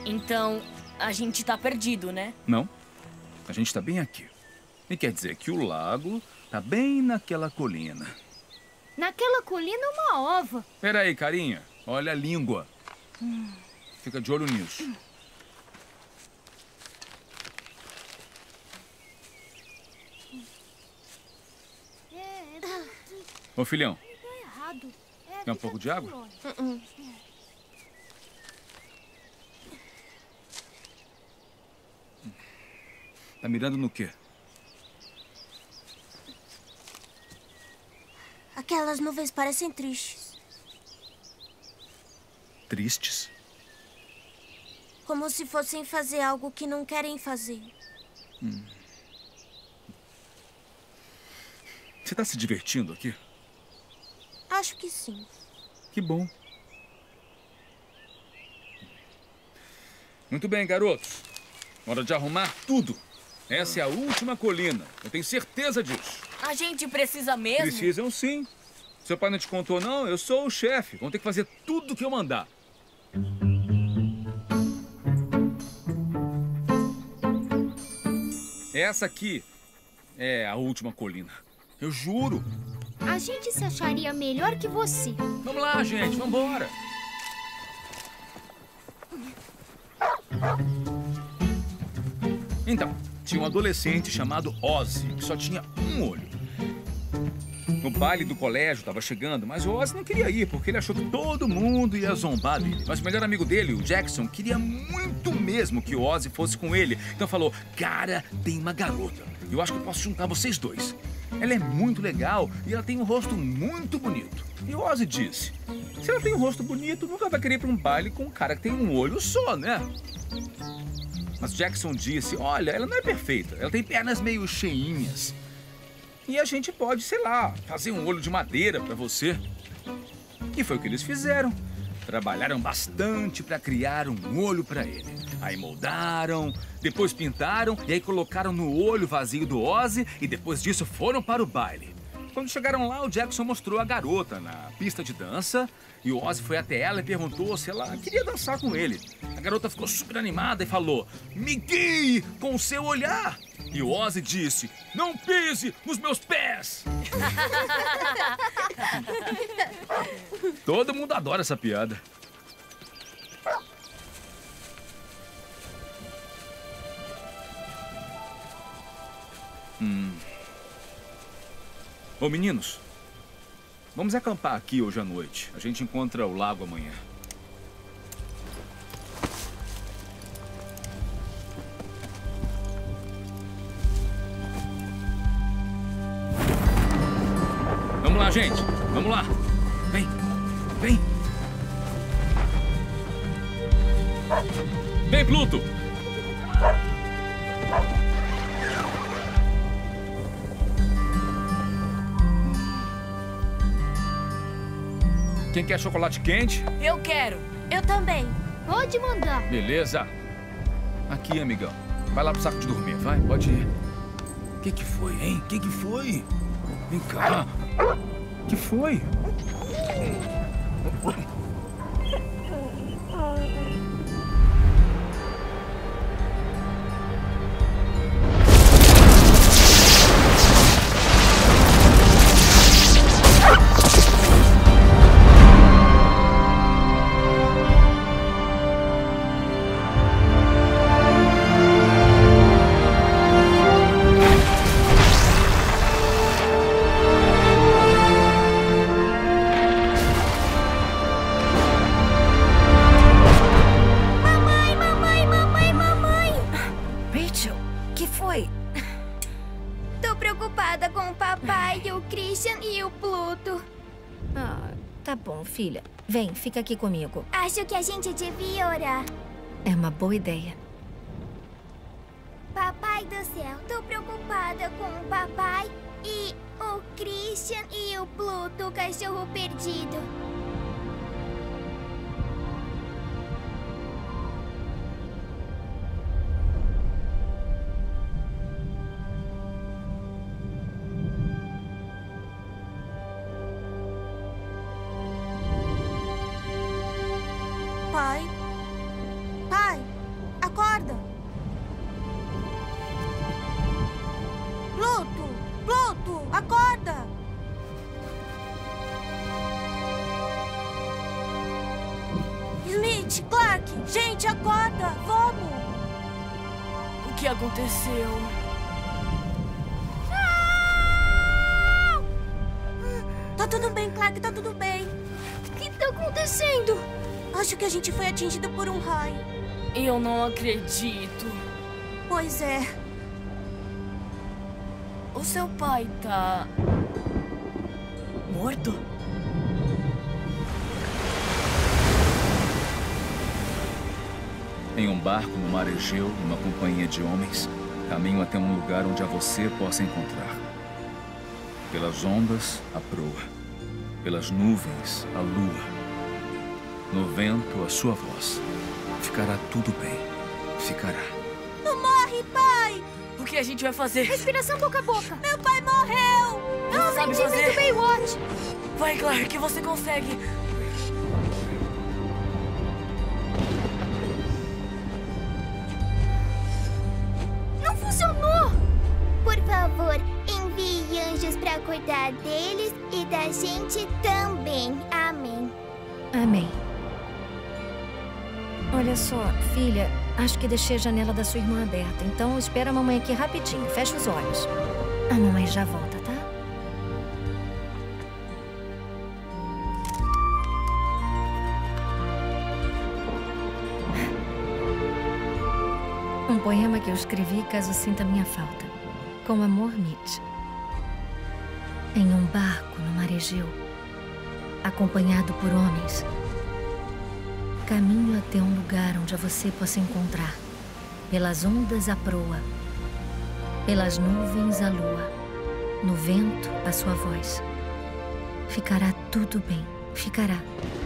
Então, a gente tá perdido, né? Não. A gente tá bem aqui. E quer dizer que o lago tá bem naquela colina. Naquela colina uma ova. Peraí, carinha. Olha a língua. Fica de olho nisso. Ô, filhão. Quer um pouco de água? Tá mirando no quê? Aquelas nuvens parecem tristes. Tristes? Como se fossem fazer algo que não querem fazer. Você tá se divertindo aqui? Acho que sim. Que bom. Muito bem, garotos. Hora de arrumar tudo. Essa é a última colina. Eu tenho certeza disso. A gente precisa mesmo? Precisam sim. Seu pai não te contou, não? Eu sou o chefe. Vão ter que fazer tudo o que eu mandar. Essa aqui é a última colina. Eu juro. A gente se acharia melhor que você. Vamos lá, gente. Vamos embora. Então, tinha um adolescente chamado Ozzy, que só tinha um olho. O baile do colégio estava chegando, mas o Ozzy não queria ir, porque ele achou que todo mundo ia zombar dele. Mas o melhor amigo dele, o Jackson, queria muito mesmo que o Ozzy fosse com ele. Então falou, cara, tem uma garota. Eu acho que eu posso juntar vocês dois. Ela é muito legal e ela tem um rosto muito bonito. E o Ozzy disse, se ela tem um rosto bonito, nunca vai querer ir para um baile com um cara que tem um olho só, né? Mas Jackson disse, olha, ela não é perfeita, ela tem pernas meio cheinhas. E a gente pode, sei lá, fazer um olho de madeira pra você. E foi o que eles fizeram. Trabalharam bastante pra criar um olho pra ele. Aí moldaram, depois pintaram e aí colocaram no olho vazio do Ozzy e depois disso foram para o baile. Quando chegaram lá, o Jackson mostrou a garota na pista de dança e o Ozzy foi até ela e perguntou se ela queria dançar com ele. A garota ficou super animada e falou, me guie com o seu olhar. E o Ozzy disse, não pise nos meus pés. Todo mundo adora essa piada. Ô, meninos, vamos acampar aqui hoje à noite. A gente encontra o lago amanhã. Vamos lá, gente. Vamos lá. Vem. Vem. Vem, Pluto. Quem quer chocolate quente? Eu quero. Eu também. Pode mandar. Beleza. Aqui, amigão. Vai lá pro saco de dormir, vai. Pode ir. O que foi, hein? O que foi? Vem cá. O que foi? Tô preocupada com o papai, o Christian e o Pluto. Ah, tá bom, filha. Vem, fica aqui comigo. Acho que a gente devia orar. É uma boa ideia. Papai do céu, tô preocupada com o papai e o Christian e o Pluto, o cachorro perdido. Pai? Pai? Gente, Clark! Gente, acorda! Vamos! O que aconteceu? Tá tudo bem, Clark, tá tudo bem. O que tá acontecendo? Acho que a gente foi atingido por um raio. Eu não acredito. Pois é. O seu pai tá... morto? Em um barco no mar Egeu, numa companhia de homens, caminho até um lugar onde a você possa encontrar. Pelas ondas, a proa. Pelas nuvens, a lua. No vento, a sua voz. Ficará tudo bem. Ficará. Não morre, pai! O que a gente vai fazer? Respiração boca a boca. Meu pai morreu! Você sabe fazer? Do Baywatch. Vai, Clark, você consegue. Não funcionou! Por favor, envie anjos pra cuidar deles e da gente também. Amém. Amém. Olha só, filha, acho que deixei a janela da sua irmã aberta. Então espera a mamãe aqui rapidinho. Fecha os olhos. A mamãe já volta, tá? Um poema que eu escrevi caso sinta minha falta. Com amor, Mitch. Em um barco no mar Egeu, acompanhado por homens, caminho até um lugar onde você possa encontrar, pelas ondas a proa, pelas nuvens a lua, no vento a sua voz. Ficará tudo bem, ficará.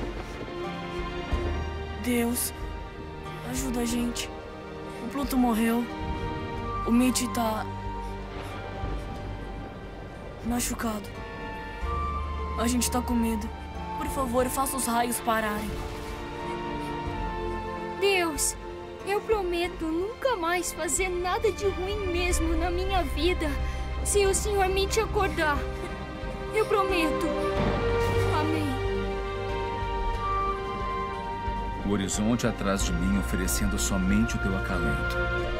Deus, ajuda a gente. O Pluto morreu. O Mitch tá... machucado. A gente tá com medo. Por favor, faça os raios pararem. Deus, eu prometo nunca mais fazer nada de ruim mesmo na minha vida se o Sr. Mitch acordar. Eu prometo. Amém. O horizonte atrás de mim oferecendo somente o teu acalento.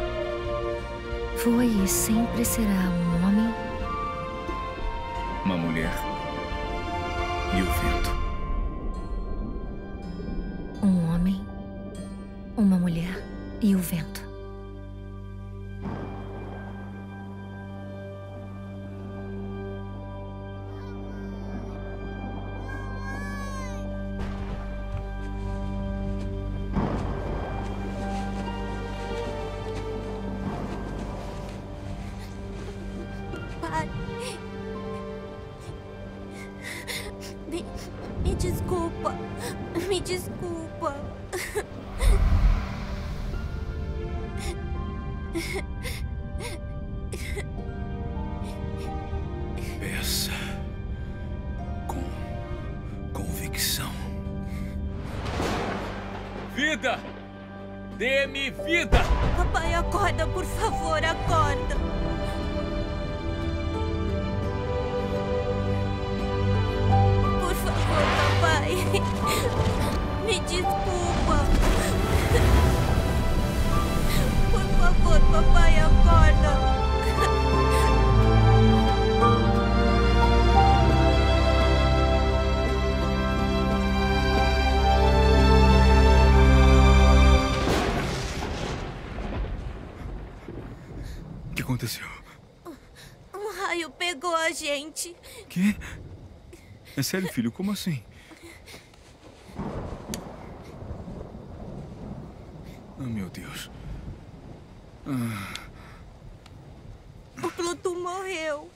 Foi e sempre será um homem, uma mulher e o vento. Um homem, uma mulher e o vento. Pai, me desculpa. Me desculpa. Peça com convicção. Vida! Dê-me vida! Papai, acorda, por favor, acorda. Por favor, papai. Me desculpa. Por favor, papai, acorda. O que aconteceu? Um raio pegou a gente. Quê? É sério, filho? Como assim? Oh, meu Deus. O Pluto morreu.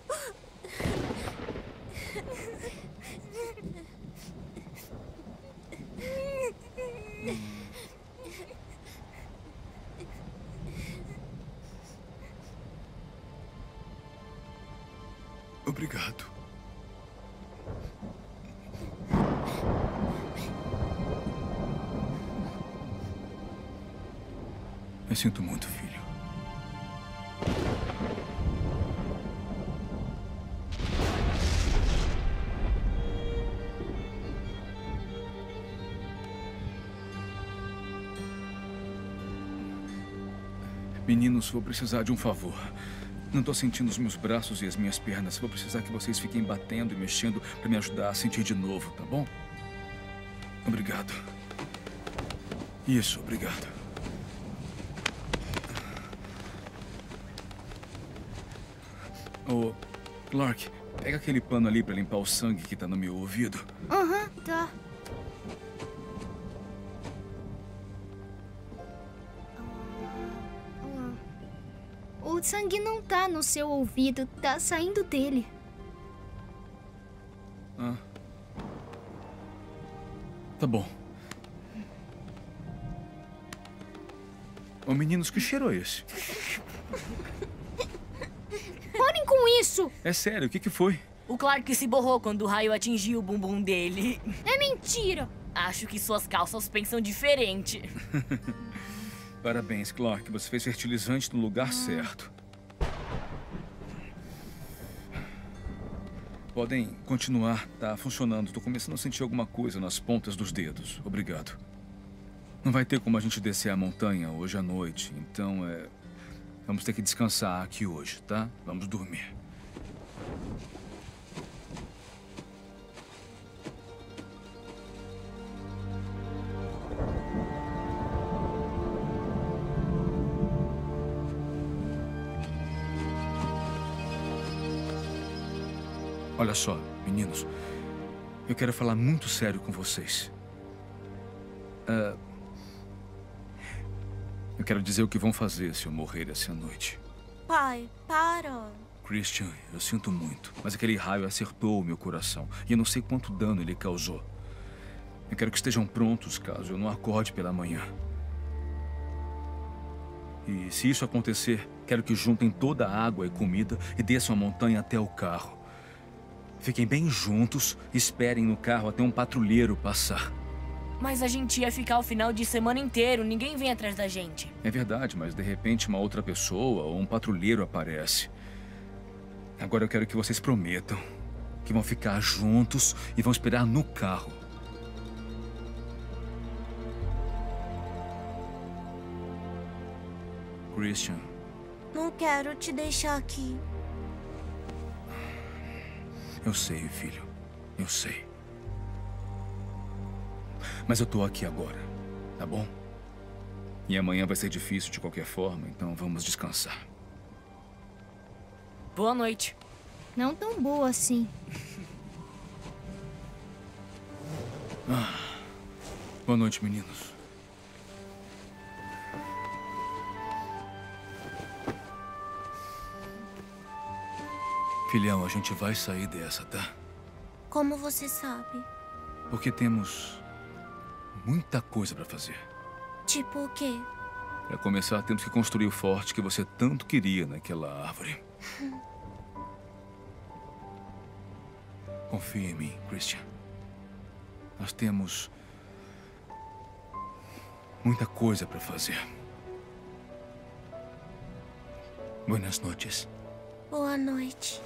Obrigado. Eu sinto muito, filho. Meninos, vou precisar de um favor. Não tô sentindo os meus braços e as minhas pernas. Vou precisar que vocês fiquem batendo e mexendo para me ajudar a sentir de novo, tá bom? Obrigado. Isso, obrigado. Ô, Clark, pega aquele pano ali para limpar o sangue que tá no meu ouvido. Aham, tá. O sangue não tá no seu ouvido, tá saindo dele. Ah. Tá bom. Ô, meninos, que cheiro é esse? Parem com isso! É sério, o que foi? O Clark se borrou quando o raio atingiu o bumbum dele. É mentira! Acho que suas calças pensam diferente. Parabéns, Clark. Você fez fertilizante no lugar certo. Podem continuar. Tá funcionando. Tô começando a sentir alguma coisa nas pontas dos dedos. Obrigado. Não vai ter como a gente descer a montanha hoje à noite. Então, vamos ter que descansar aqui hoje, tá? Vamos dormir. Olha só, meninos. Eu quero falar muito sério com vocês. Eu quero dizer o que vão fazer se eu morrer essa noite. Pai, para. Christian, eu sinto muito, mas aquele raio acertou o meu coração. E eu não sei quanto dano ele causou. Eu quero que estejam prontos caso eu não acorde pela manhã. E se isso acontecer, quero que juntem toda a água e comida e desçam a montanha até o carro. Fiquem bem juntos e esperem no carro até um patrulheiro passar. Mas a gente ia ficar o final de semana inteiro, ninguém vem atrás da gente. É verdade, mas de repente uma outra pessoa ou um patrulheiro aparece. Agora eu quero que vocês prometam que vão ficar juntos e vão esperar no carro. Christian. Não quero te deixar aqui. Eu sei, filho. Eu sei. Mas eu tô aqui agora, tá bom? E amanhã vai ser difícil de qualquer forma, então vamos descansar. Boa noite. Não tão boa assim. Boa noite, meninos. Filhão, a gente vai sair dessa, tá? Como você sabe? Porque temos muita coisa pra fazer. Tipo o quê? Pra começar, temos que construir o forte que você tanto queria naquela árvore. Confia em mim, Christian. Nós temos muita coisa pra fazer. Buenas noches. Boa noite.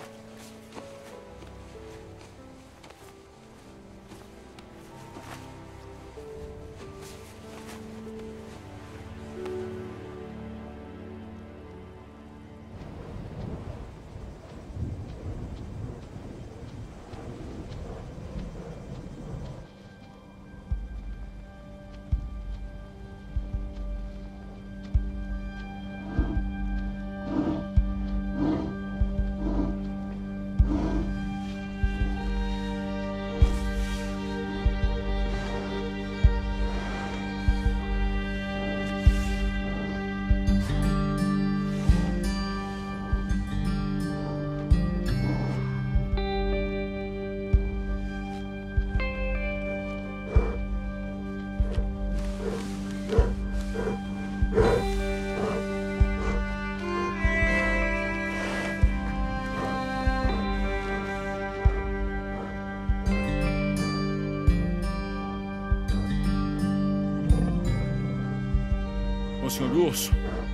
Ô, senhor Urso.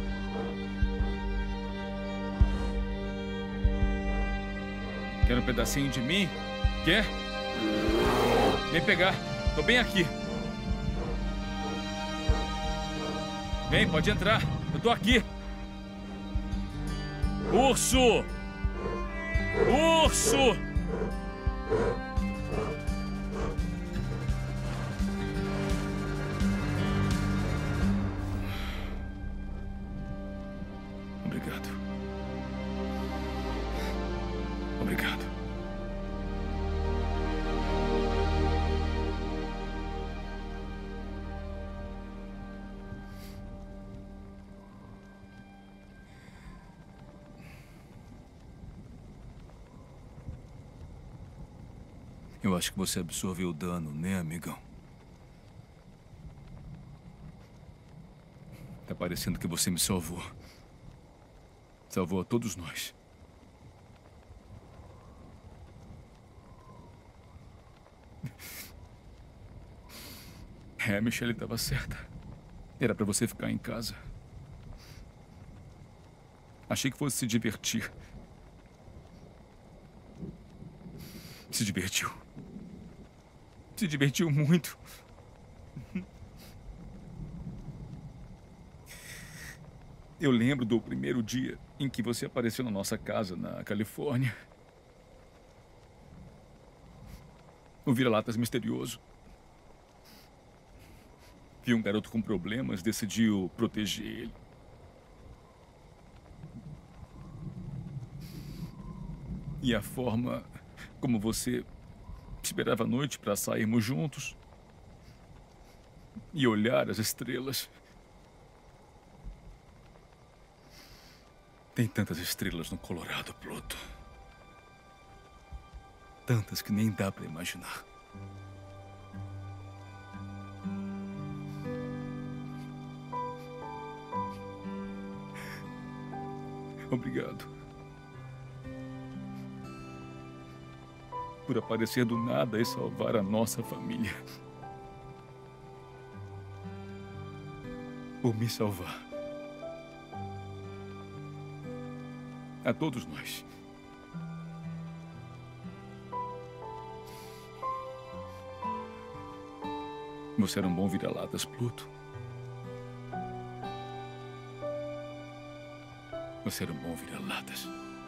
Quer um pedacinho de mim? Quer? Vem pegar. Tô bem aqui. Vem, pode entrar. Eu tô aqui. Urso! Urso! Obrigado. Obrigado. Eu acho que você absorveu o dano, né, amigão? Tá parecendo que você me salvou. Salvou a todos nós. A Michelle estava certa. Era para você ficar em casa. Achei que fosse se divertir. Se divertiu. Se divertiu muito. Eu lembro do primeiro dia em que você apareceu na nossa casa, na Califórnia. O vira-latas misterioso. Viu um garoto com problemas, decidiu proteger ele. E a forma como você esperava a noite para sairmos juntos e olhar as estrelas. Tem tantas estrelas no Colorado, Pluto. Tantas que nem dá para imaginar. Obrigado. Por aparecer do nada e salvar a nossa família. Por me salvar. A todos nós. Você era um bom vira-latas, Pluto. Você era um bom vira-latas.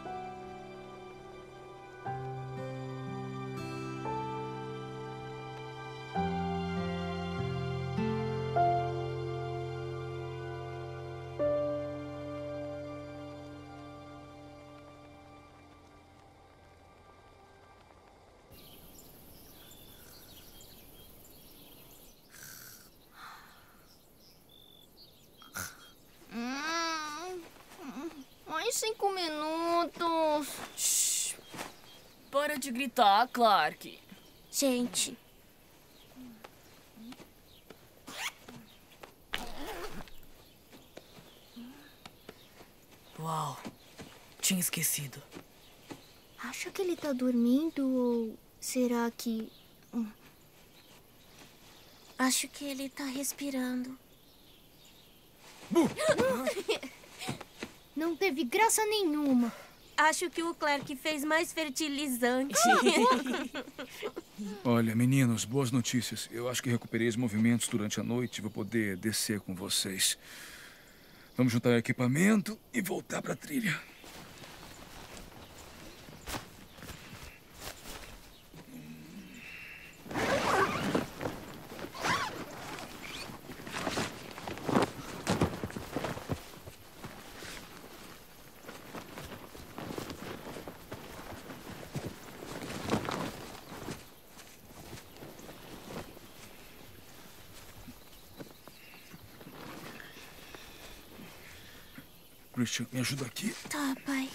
Mais 5 minutos. Shhh. Para de gritar, Clark. Gente. Uau. Tinha esquecido. Acha que ele tá dormindo ou será que... Acho que ele tá respirando. Não teve graça nenhuma. Acho que o Clark fez mais fertilizante. Olha, meninos, boas notícias. Eu acho que recuperei os movimentos durante a noite e vou poder descer com vocês. Vamos juntar o equipamento e voltar para a trilha. Christian, me ajuda aqui. Tá, pai.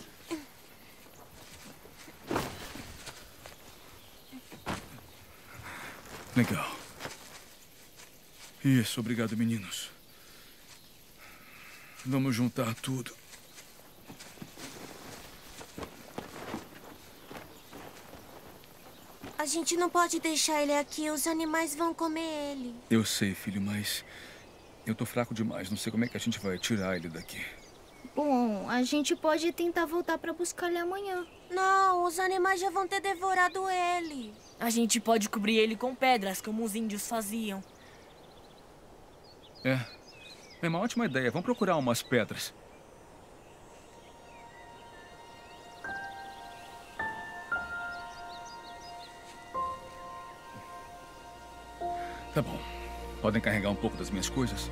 Legal. Isso, obrigado, meninos. Vamos juntar tudo. A gente não pode deixar ele aqui, os animais vão comer ele. Eu sei, filho, mas eu tô fraco demais. Não sei como é que a gente vai tirar ele daqui. Bom, a gente pode tentar voltar pra buscar ele amanhã. Não, os animais já vão ter devorado ele. A gente pode cobrir ele com pedras, como os índios faziam. É. É uma ótima ideia. Vamos procurar umas pedras. Tá bom. Podem carregar um pouco das minhas coisas?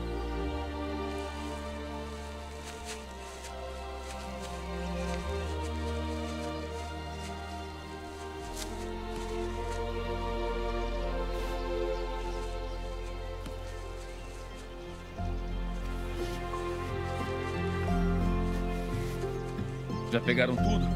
Já pegaram tudo?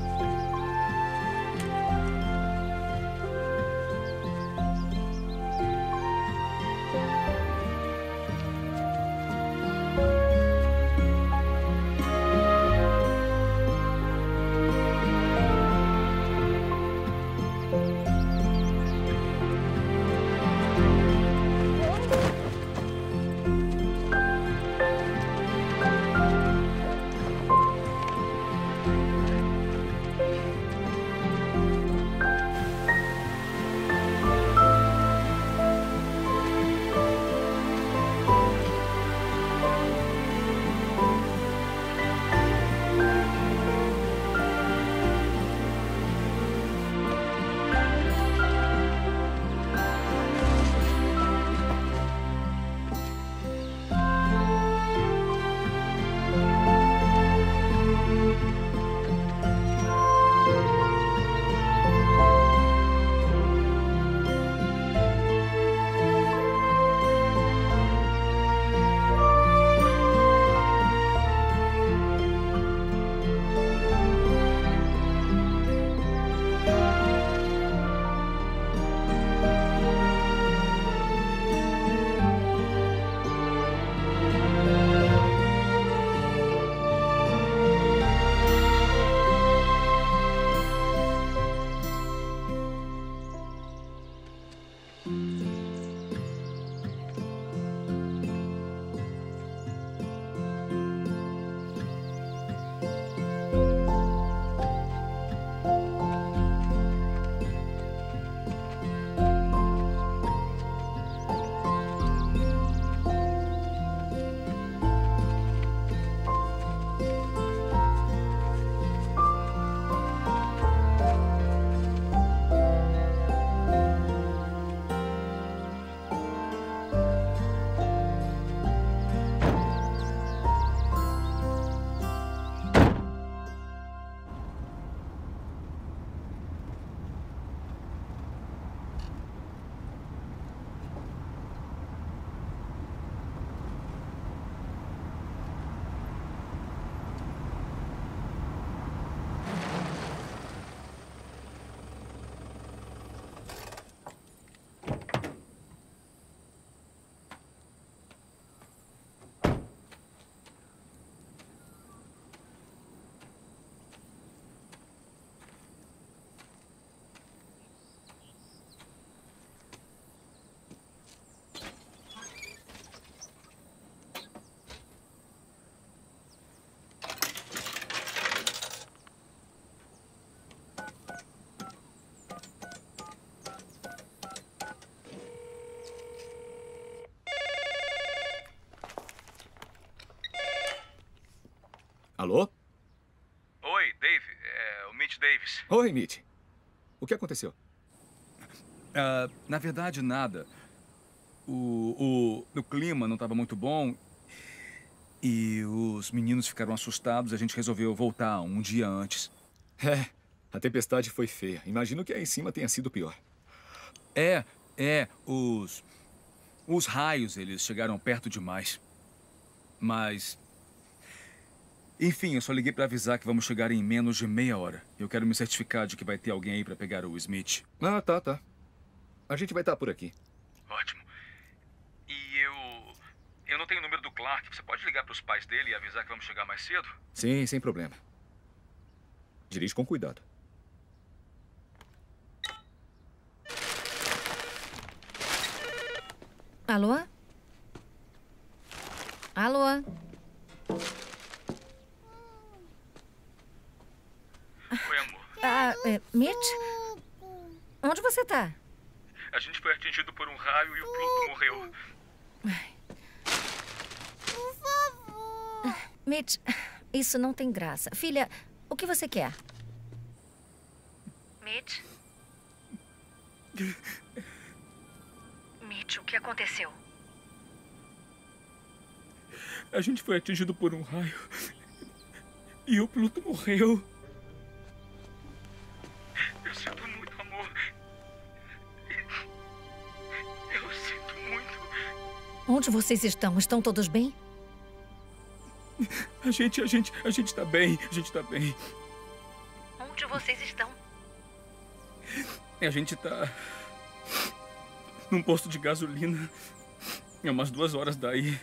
Alô? Oi, Dave. É o Mitch Davis. Oi, Mitch. O que aconteceu? Na verdade, nada. O clima não estava muito bom e os meninos ficaram assustados. A gente resolveu voltar um dia antes. A tempestade foi feia. Imagino que aí em cima tenha sido pior. Os raios, eles chegaram perto demais. Mas... Enfim, eu só liguei para avisar que vamos chegar em menos de meia hora. Eu quero me certificar de que vai ter alguém aí para pegar o Smith. Ah, tá. A gente vai estar por aqui. Ótimo. E eu não tenho o número do Clark. Você pode ligar para os pais dele e avisar que vamos chegar mais cedo? Sim, sem problema. Dirige com cuidado. Alô? Alô? Oi, amor. Mitch? Onde você tá? A gente foi atingido por um raio e o Pluto morreu. Por favor. Mitch, isso não tem graça. Filha, o que você quer? Mitch? Mitch? Mitch, o que aconteceu? A gente foi atingido por um raio. E o Pluto morreu. Eu sinto muito, amor. Eu sinto muito. Onde vocês estão? Estão todos bem? A gente tá bem. A gente tá bem. Onde vocês estão? A gente tá num posto de gasolina. É umas 2 horas daí.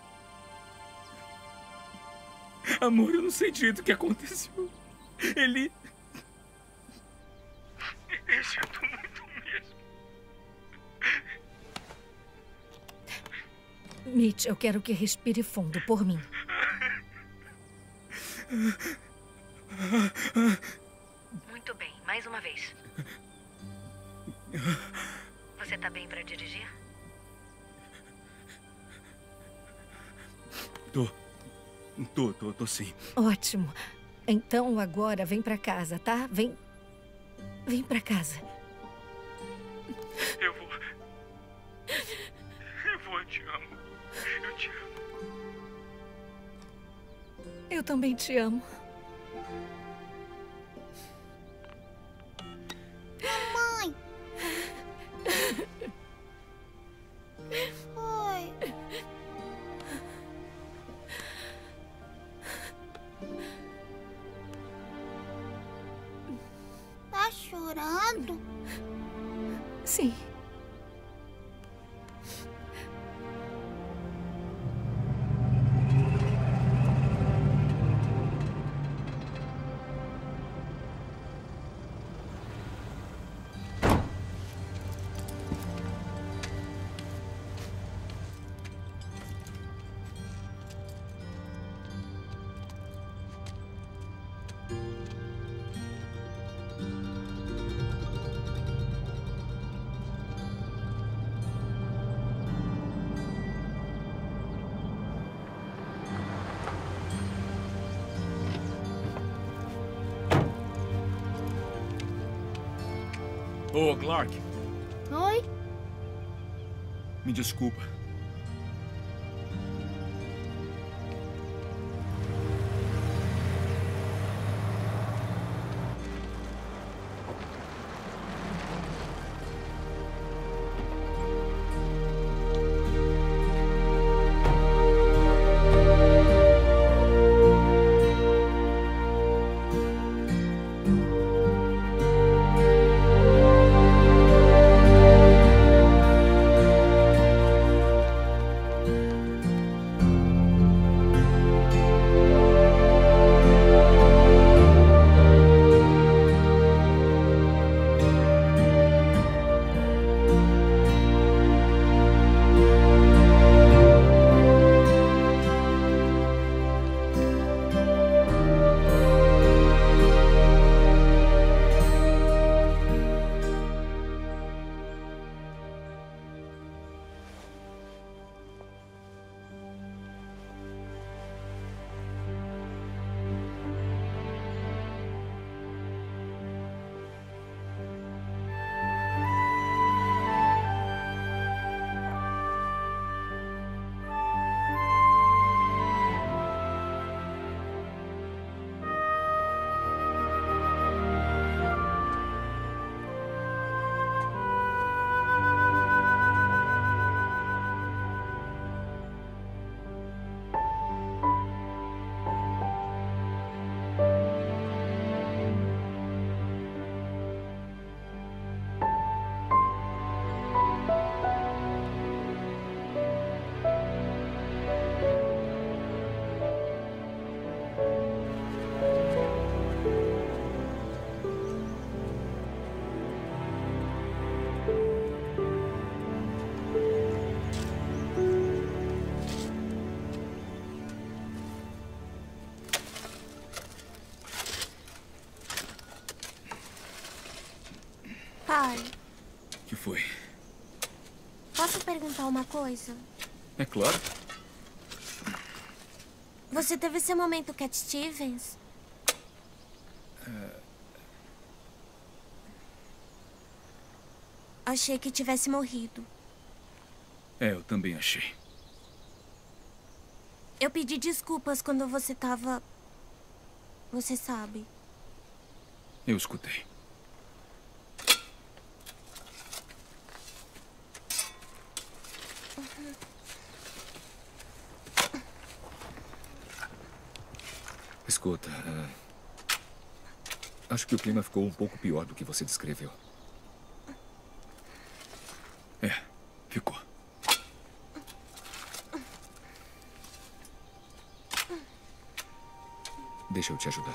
Amor, eu não sei direito o que aconteceu. Eu sinto muito mesmo. Mitch, eu quero que respire fundo por mim. Muito bem, mais uma vez. Você tá bem pra dirigir? Tô sim. Ótimo. Então agora vem pra casa, tá? Vem pra casa. Eu vou, eu te amo. Eu te amo. Eu também te amo. Mamãe! Oi. Tá chorando? Sim. Ô, Clark. Oi? Me desculpa. Pai, O que foi? posso perguntar uma coisa? É claro. Você teve seu momento Cat Stevens? Achei que tivesse morrido. Eu também achei. Eu pedi desculpas quando você tava... Você sabe. Eu escutei. Escuta, acho que o clima ficou um pouco pior do que você descreveu. Ficou. Deixa eu te ajudar.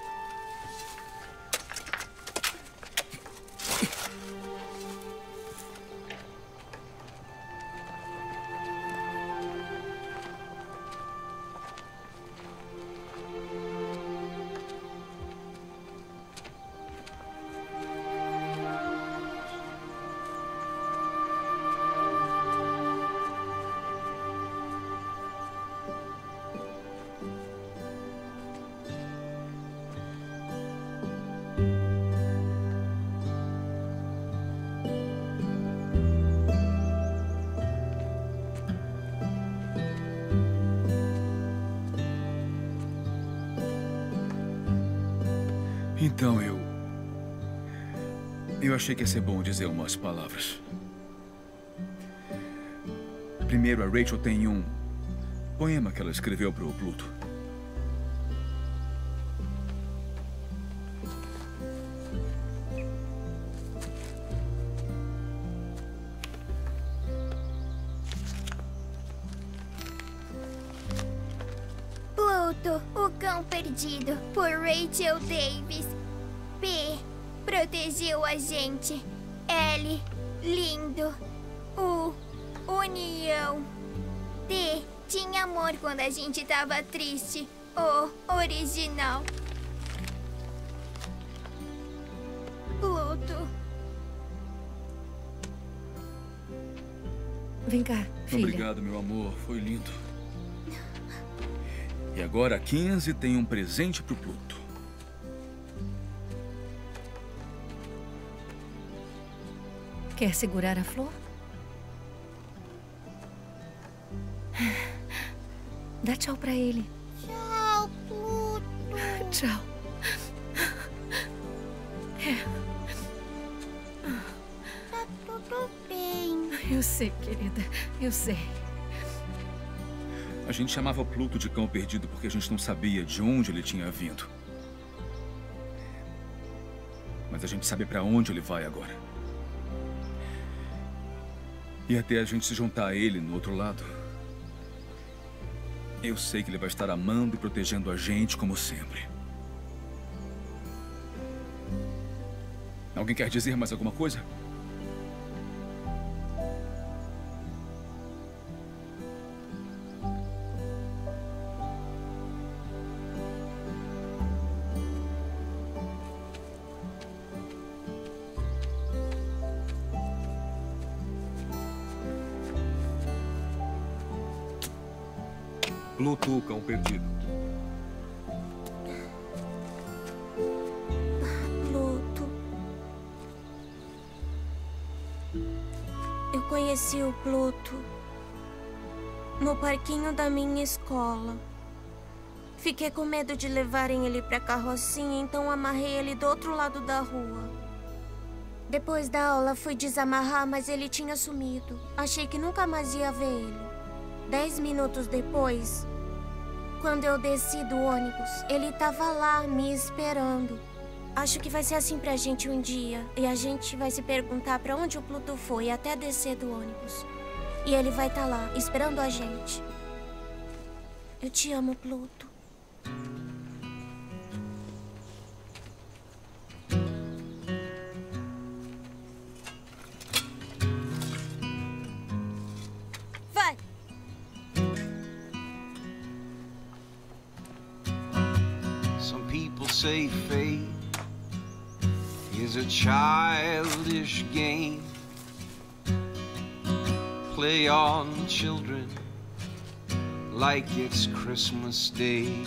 Então eu achei que ia ser bom dizer umas palavras. Primeiro, a Rachel tem um poema que ela escreveu para o Pluto. Pluto, o cão perdido, por Rachel Davis. P, protegeu a gente. L, lindo. U, união. T, tinha amor quando a gente tava triste. O, original. Pluto. Vem cá, filha. Obrigado, meu amor. Foi lindo. E agora a 15 tem um presente pro Pluto. Quer segurar a flor? Dá tchau pra ele. Tchau, Pluto. Tchau. Tá tudo bem. Eu sei, querida. Eu sei. A gente chamava Pluto de cão perdido porque a gente não sabia de onde ele tinha vindo. Mas a gente sabe pra onde ele vai agora. E até a gente se juntar a ele no outro lado, eu sei que ele vai estar amando e protegendo a gente como sempre. Alguém quer dizer mais alguma coisa? Pluto, o cão perdido. Pluto. Eu conheci o Pluto no parquinho da minha escola. Fiquei com medo de levarem ele pra carrocinha, então amarrei ele do outro lado da rua. Depois da aula fui desamarrar, mas ele tinha sumido. Achei que nunca mais ia ver ele. 10 minutos depois, quando eu desci do ônibus, ele tava lá me esperando. Acho que vai ser assim pra gente um dia. E a gente vai se perguntar pra onde o Pluto foi até descer do ônibus. E ele vai estar lá, esperando a gente. Eu te amo, Pluto. Vai! Some people say fate is a childish game. Play on children like it's Christmas Day.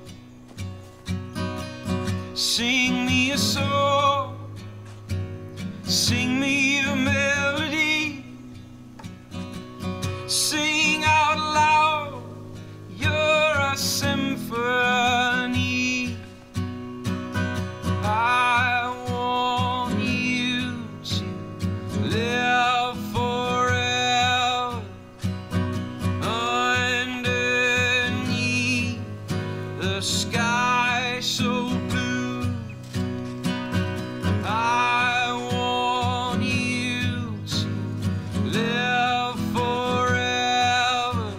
Sing me a song, sing me a melody. Sing out loud, you're a symphony. I want you to live forever underneath the sky so blue. I want you to live forever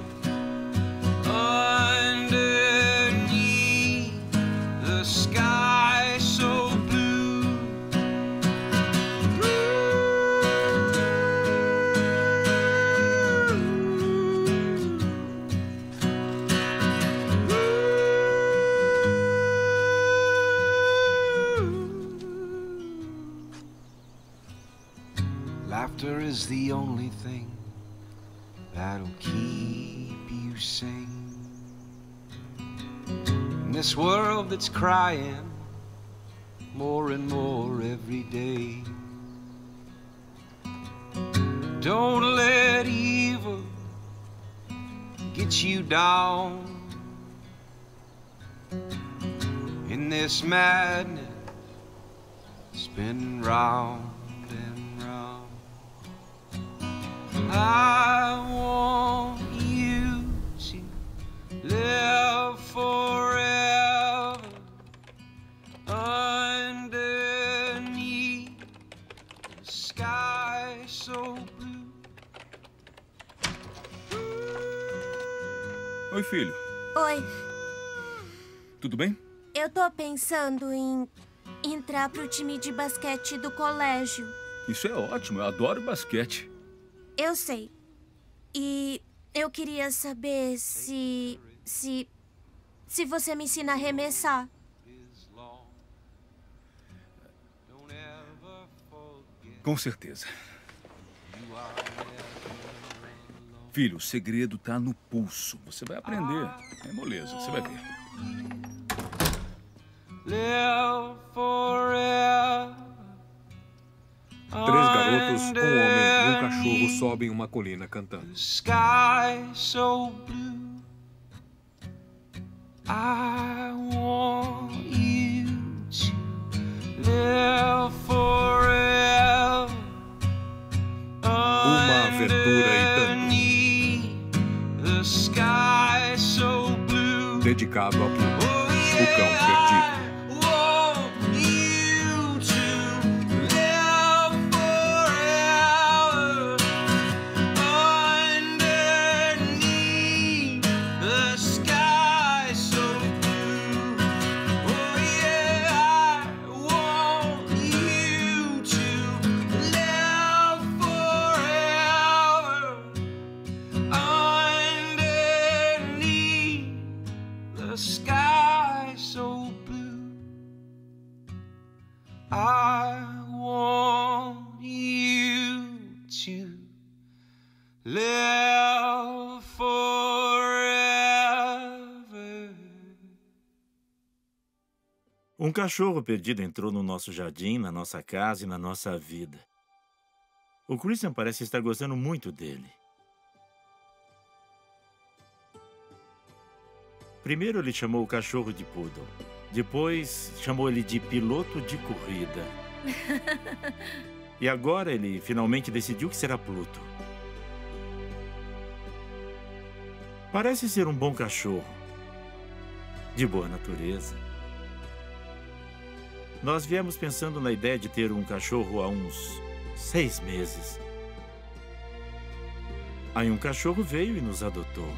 underneath the sky so blue. Laughter is the only thing that'll keep you sane. In this world that's crying more and more every day, don't let evil get you down. In this madness spinning round and round, I want you to live forever underneath the sky so blue. Oi, filho. Oi, Tudo bem? eu tô pensando em entrar pro time de basquete do colégio. Isso é ótimo. Eu adoro basquete. Eu sei. E eu queria saber se você me ensina a arremessar. Com certeza. Filho, o segredo tá no pulso. Você vai aprender. É moleza, você vai ver. Live forever. 3 garotos, um homem e um cachorro sobem uma colina cantando. Sky so blue. I want you to live forever. Uma aventura e The sky so blue. tanto. Dedicado a Pluto, o cão perdido. The sky so blue. I want you to live forever. Um cachorro perdido entrou no nosso jardim, na nossa casa e na nossa vida. O Christian parece estar gostando muito dele. Primeiro ele chamou o cachorro de Poodle. Depois chamou ele de piloto de corrida. E agora ele finalmente decidiu que será Pluto. Parece ser um bom cachorro. De boa natureza. Nós viemos pensando na ideia de ter um cachorro há uns 6 meses. Aí um cachorro veio e nos adotou.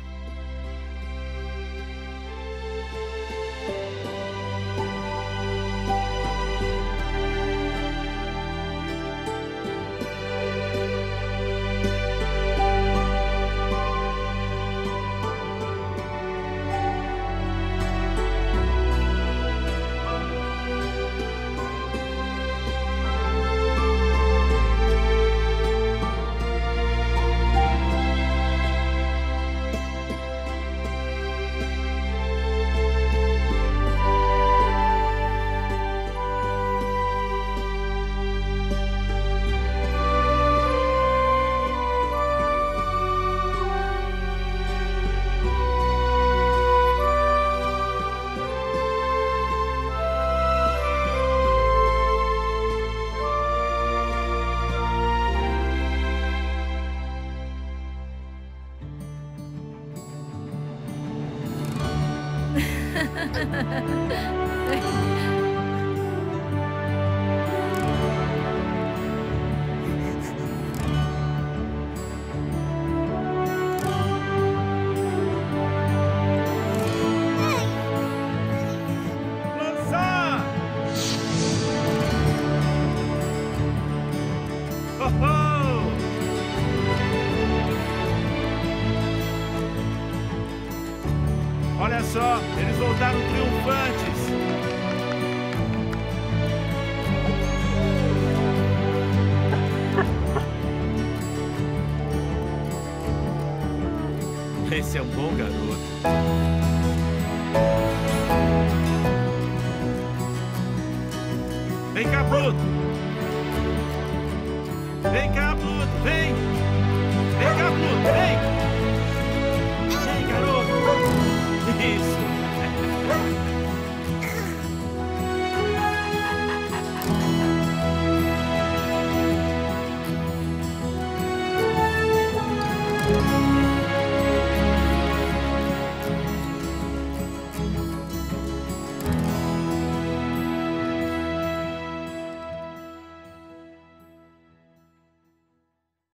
Olha só, eles voltaram triunfantes. Esse é um bom garoto. Vem cá, Pluto. Vem cá, Pluto, vem. Vem cá, Pluto, vem. Vem, garoto. Isso.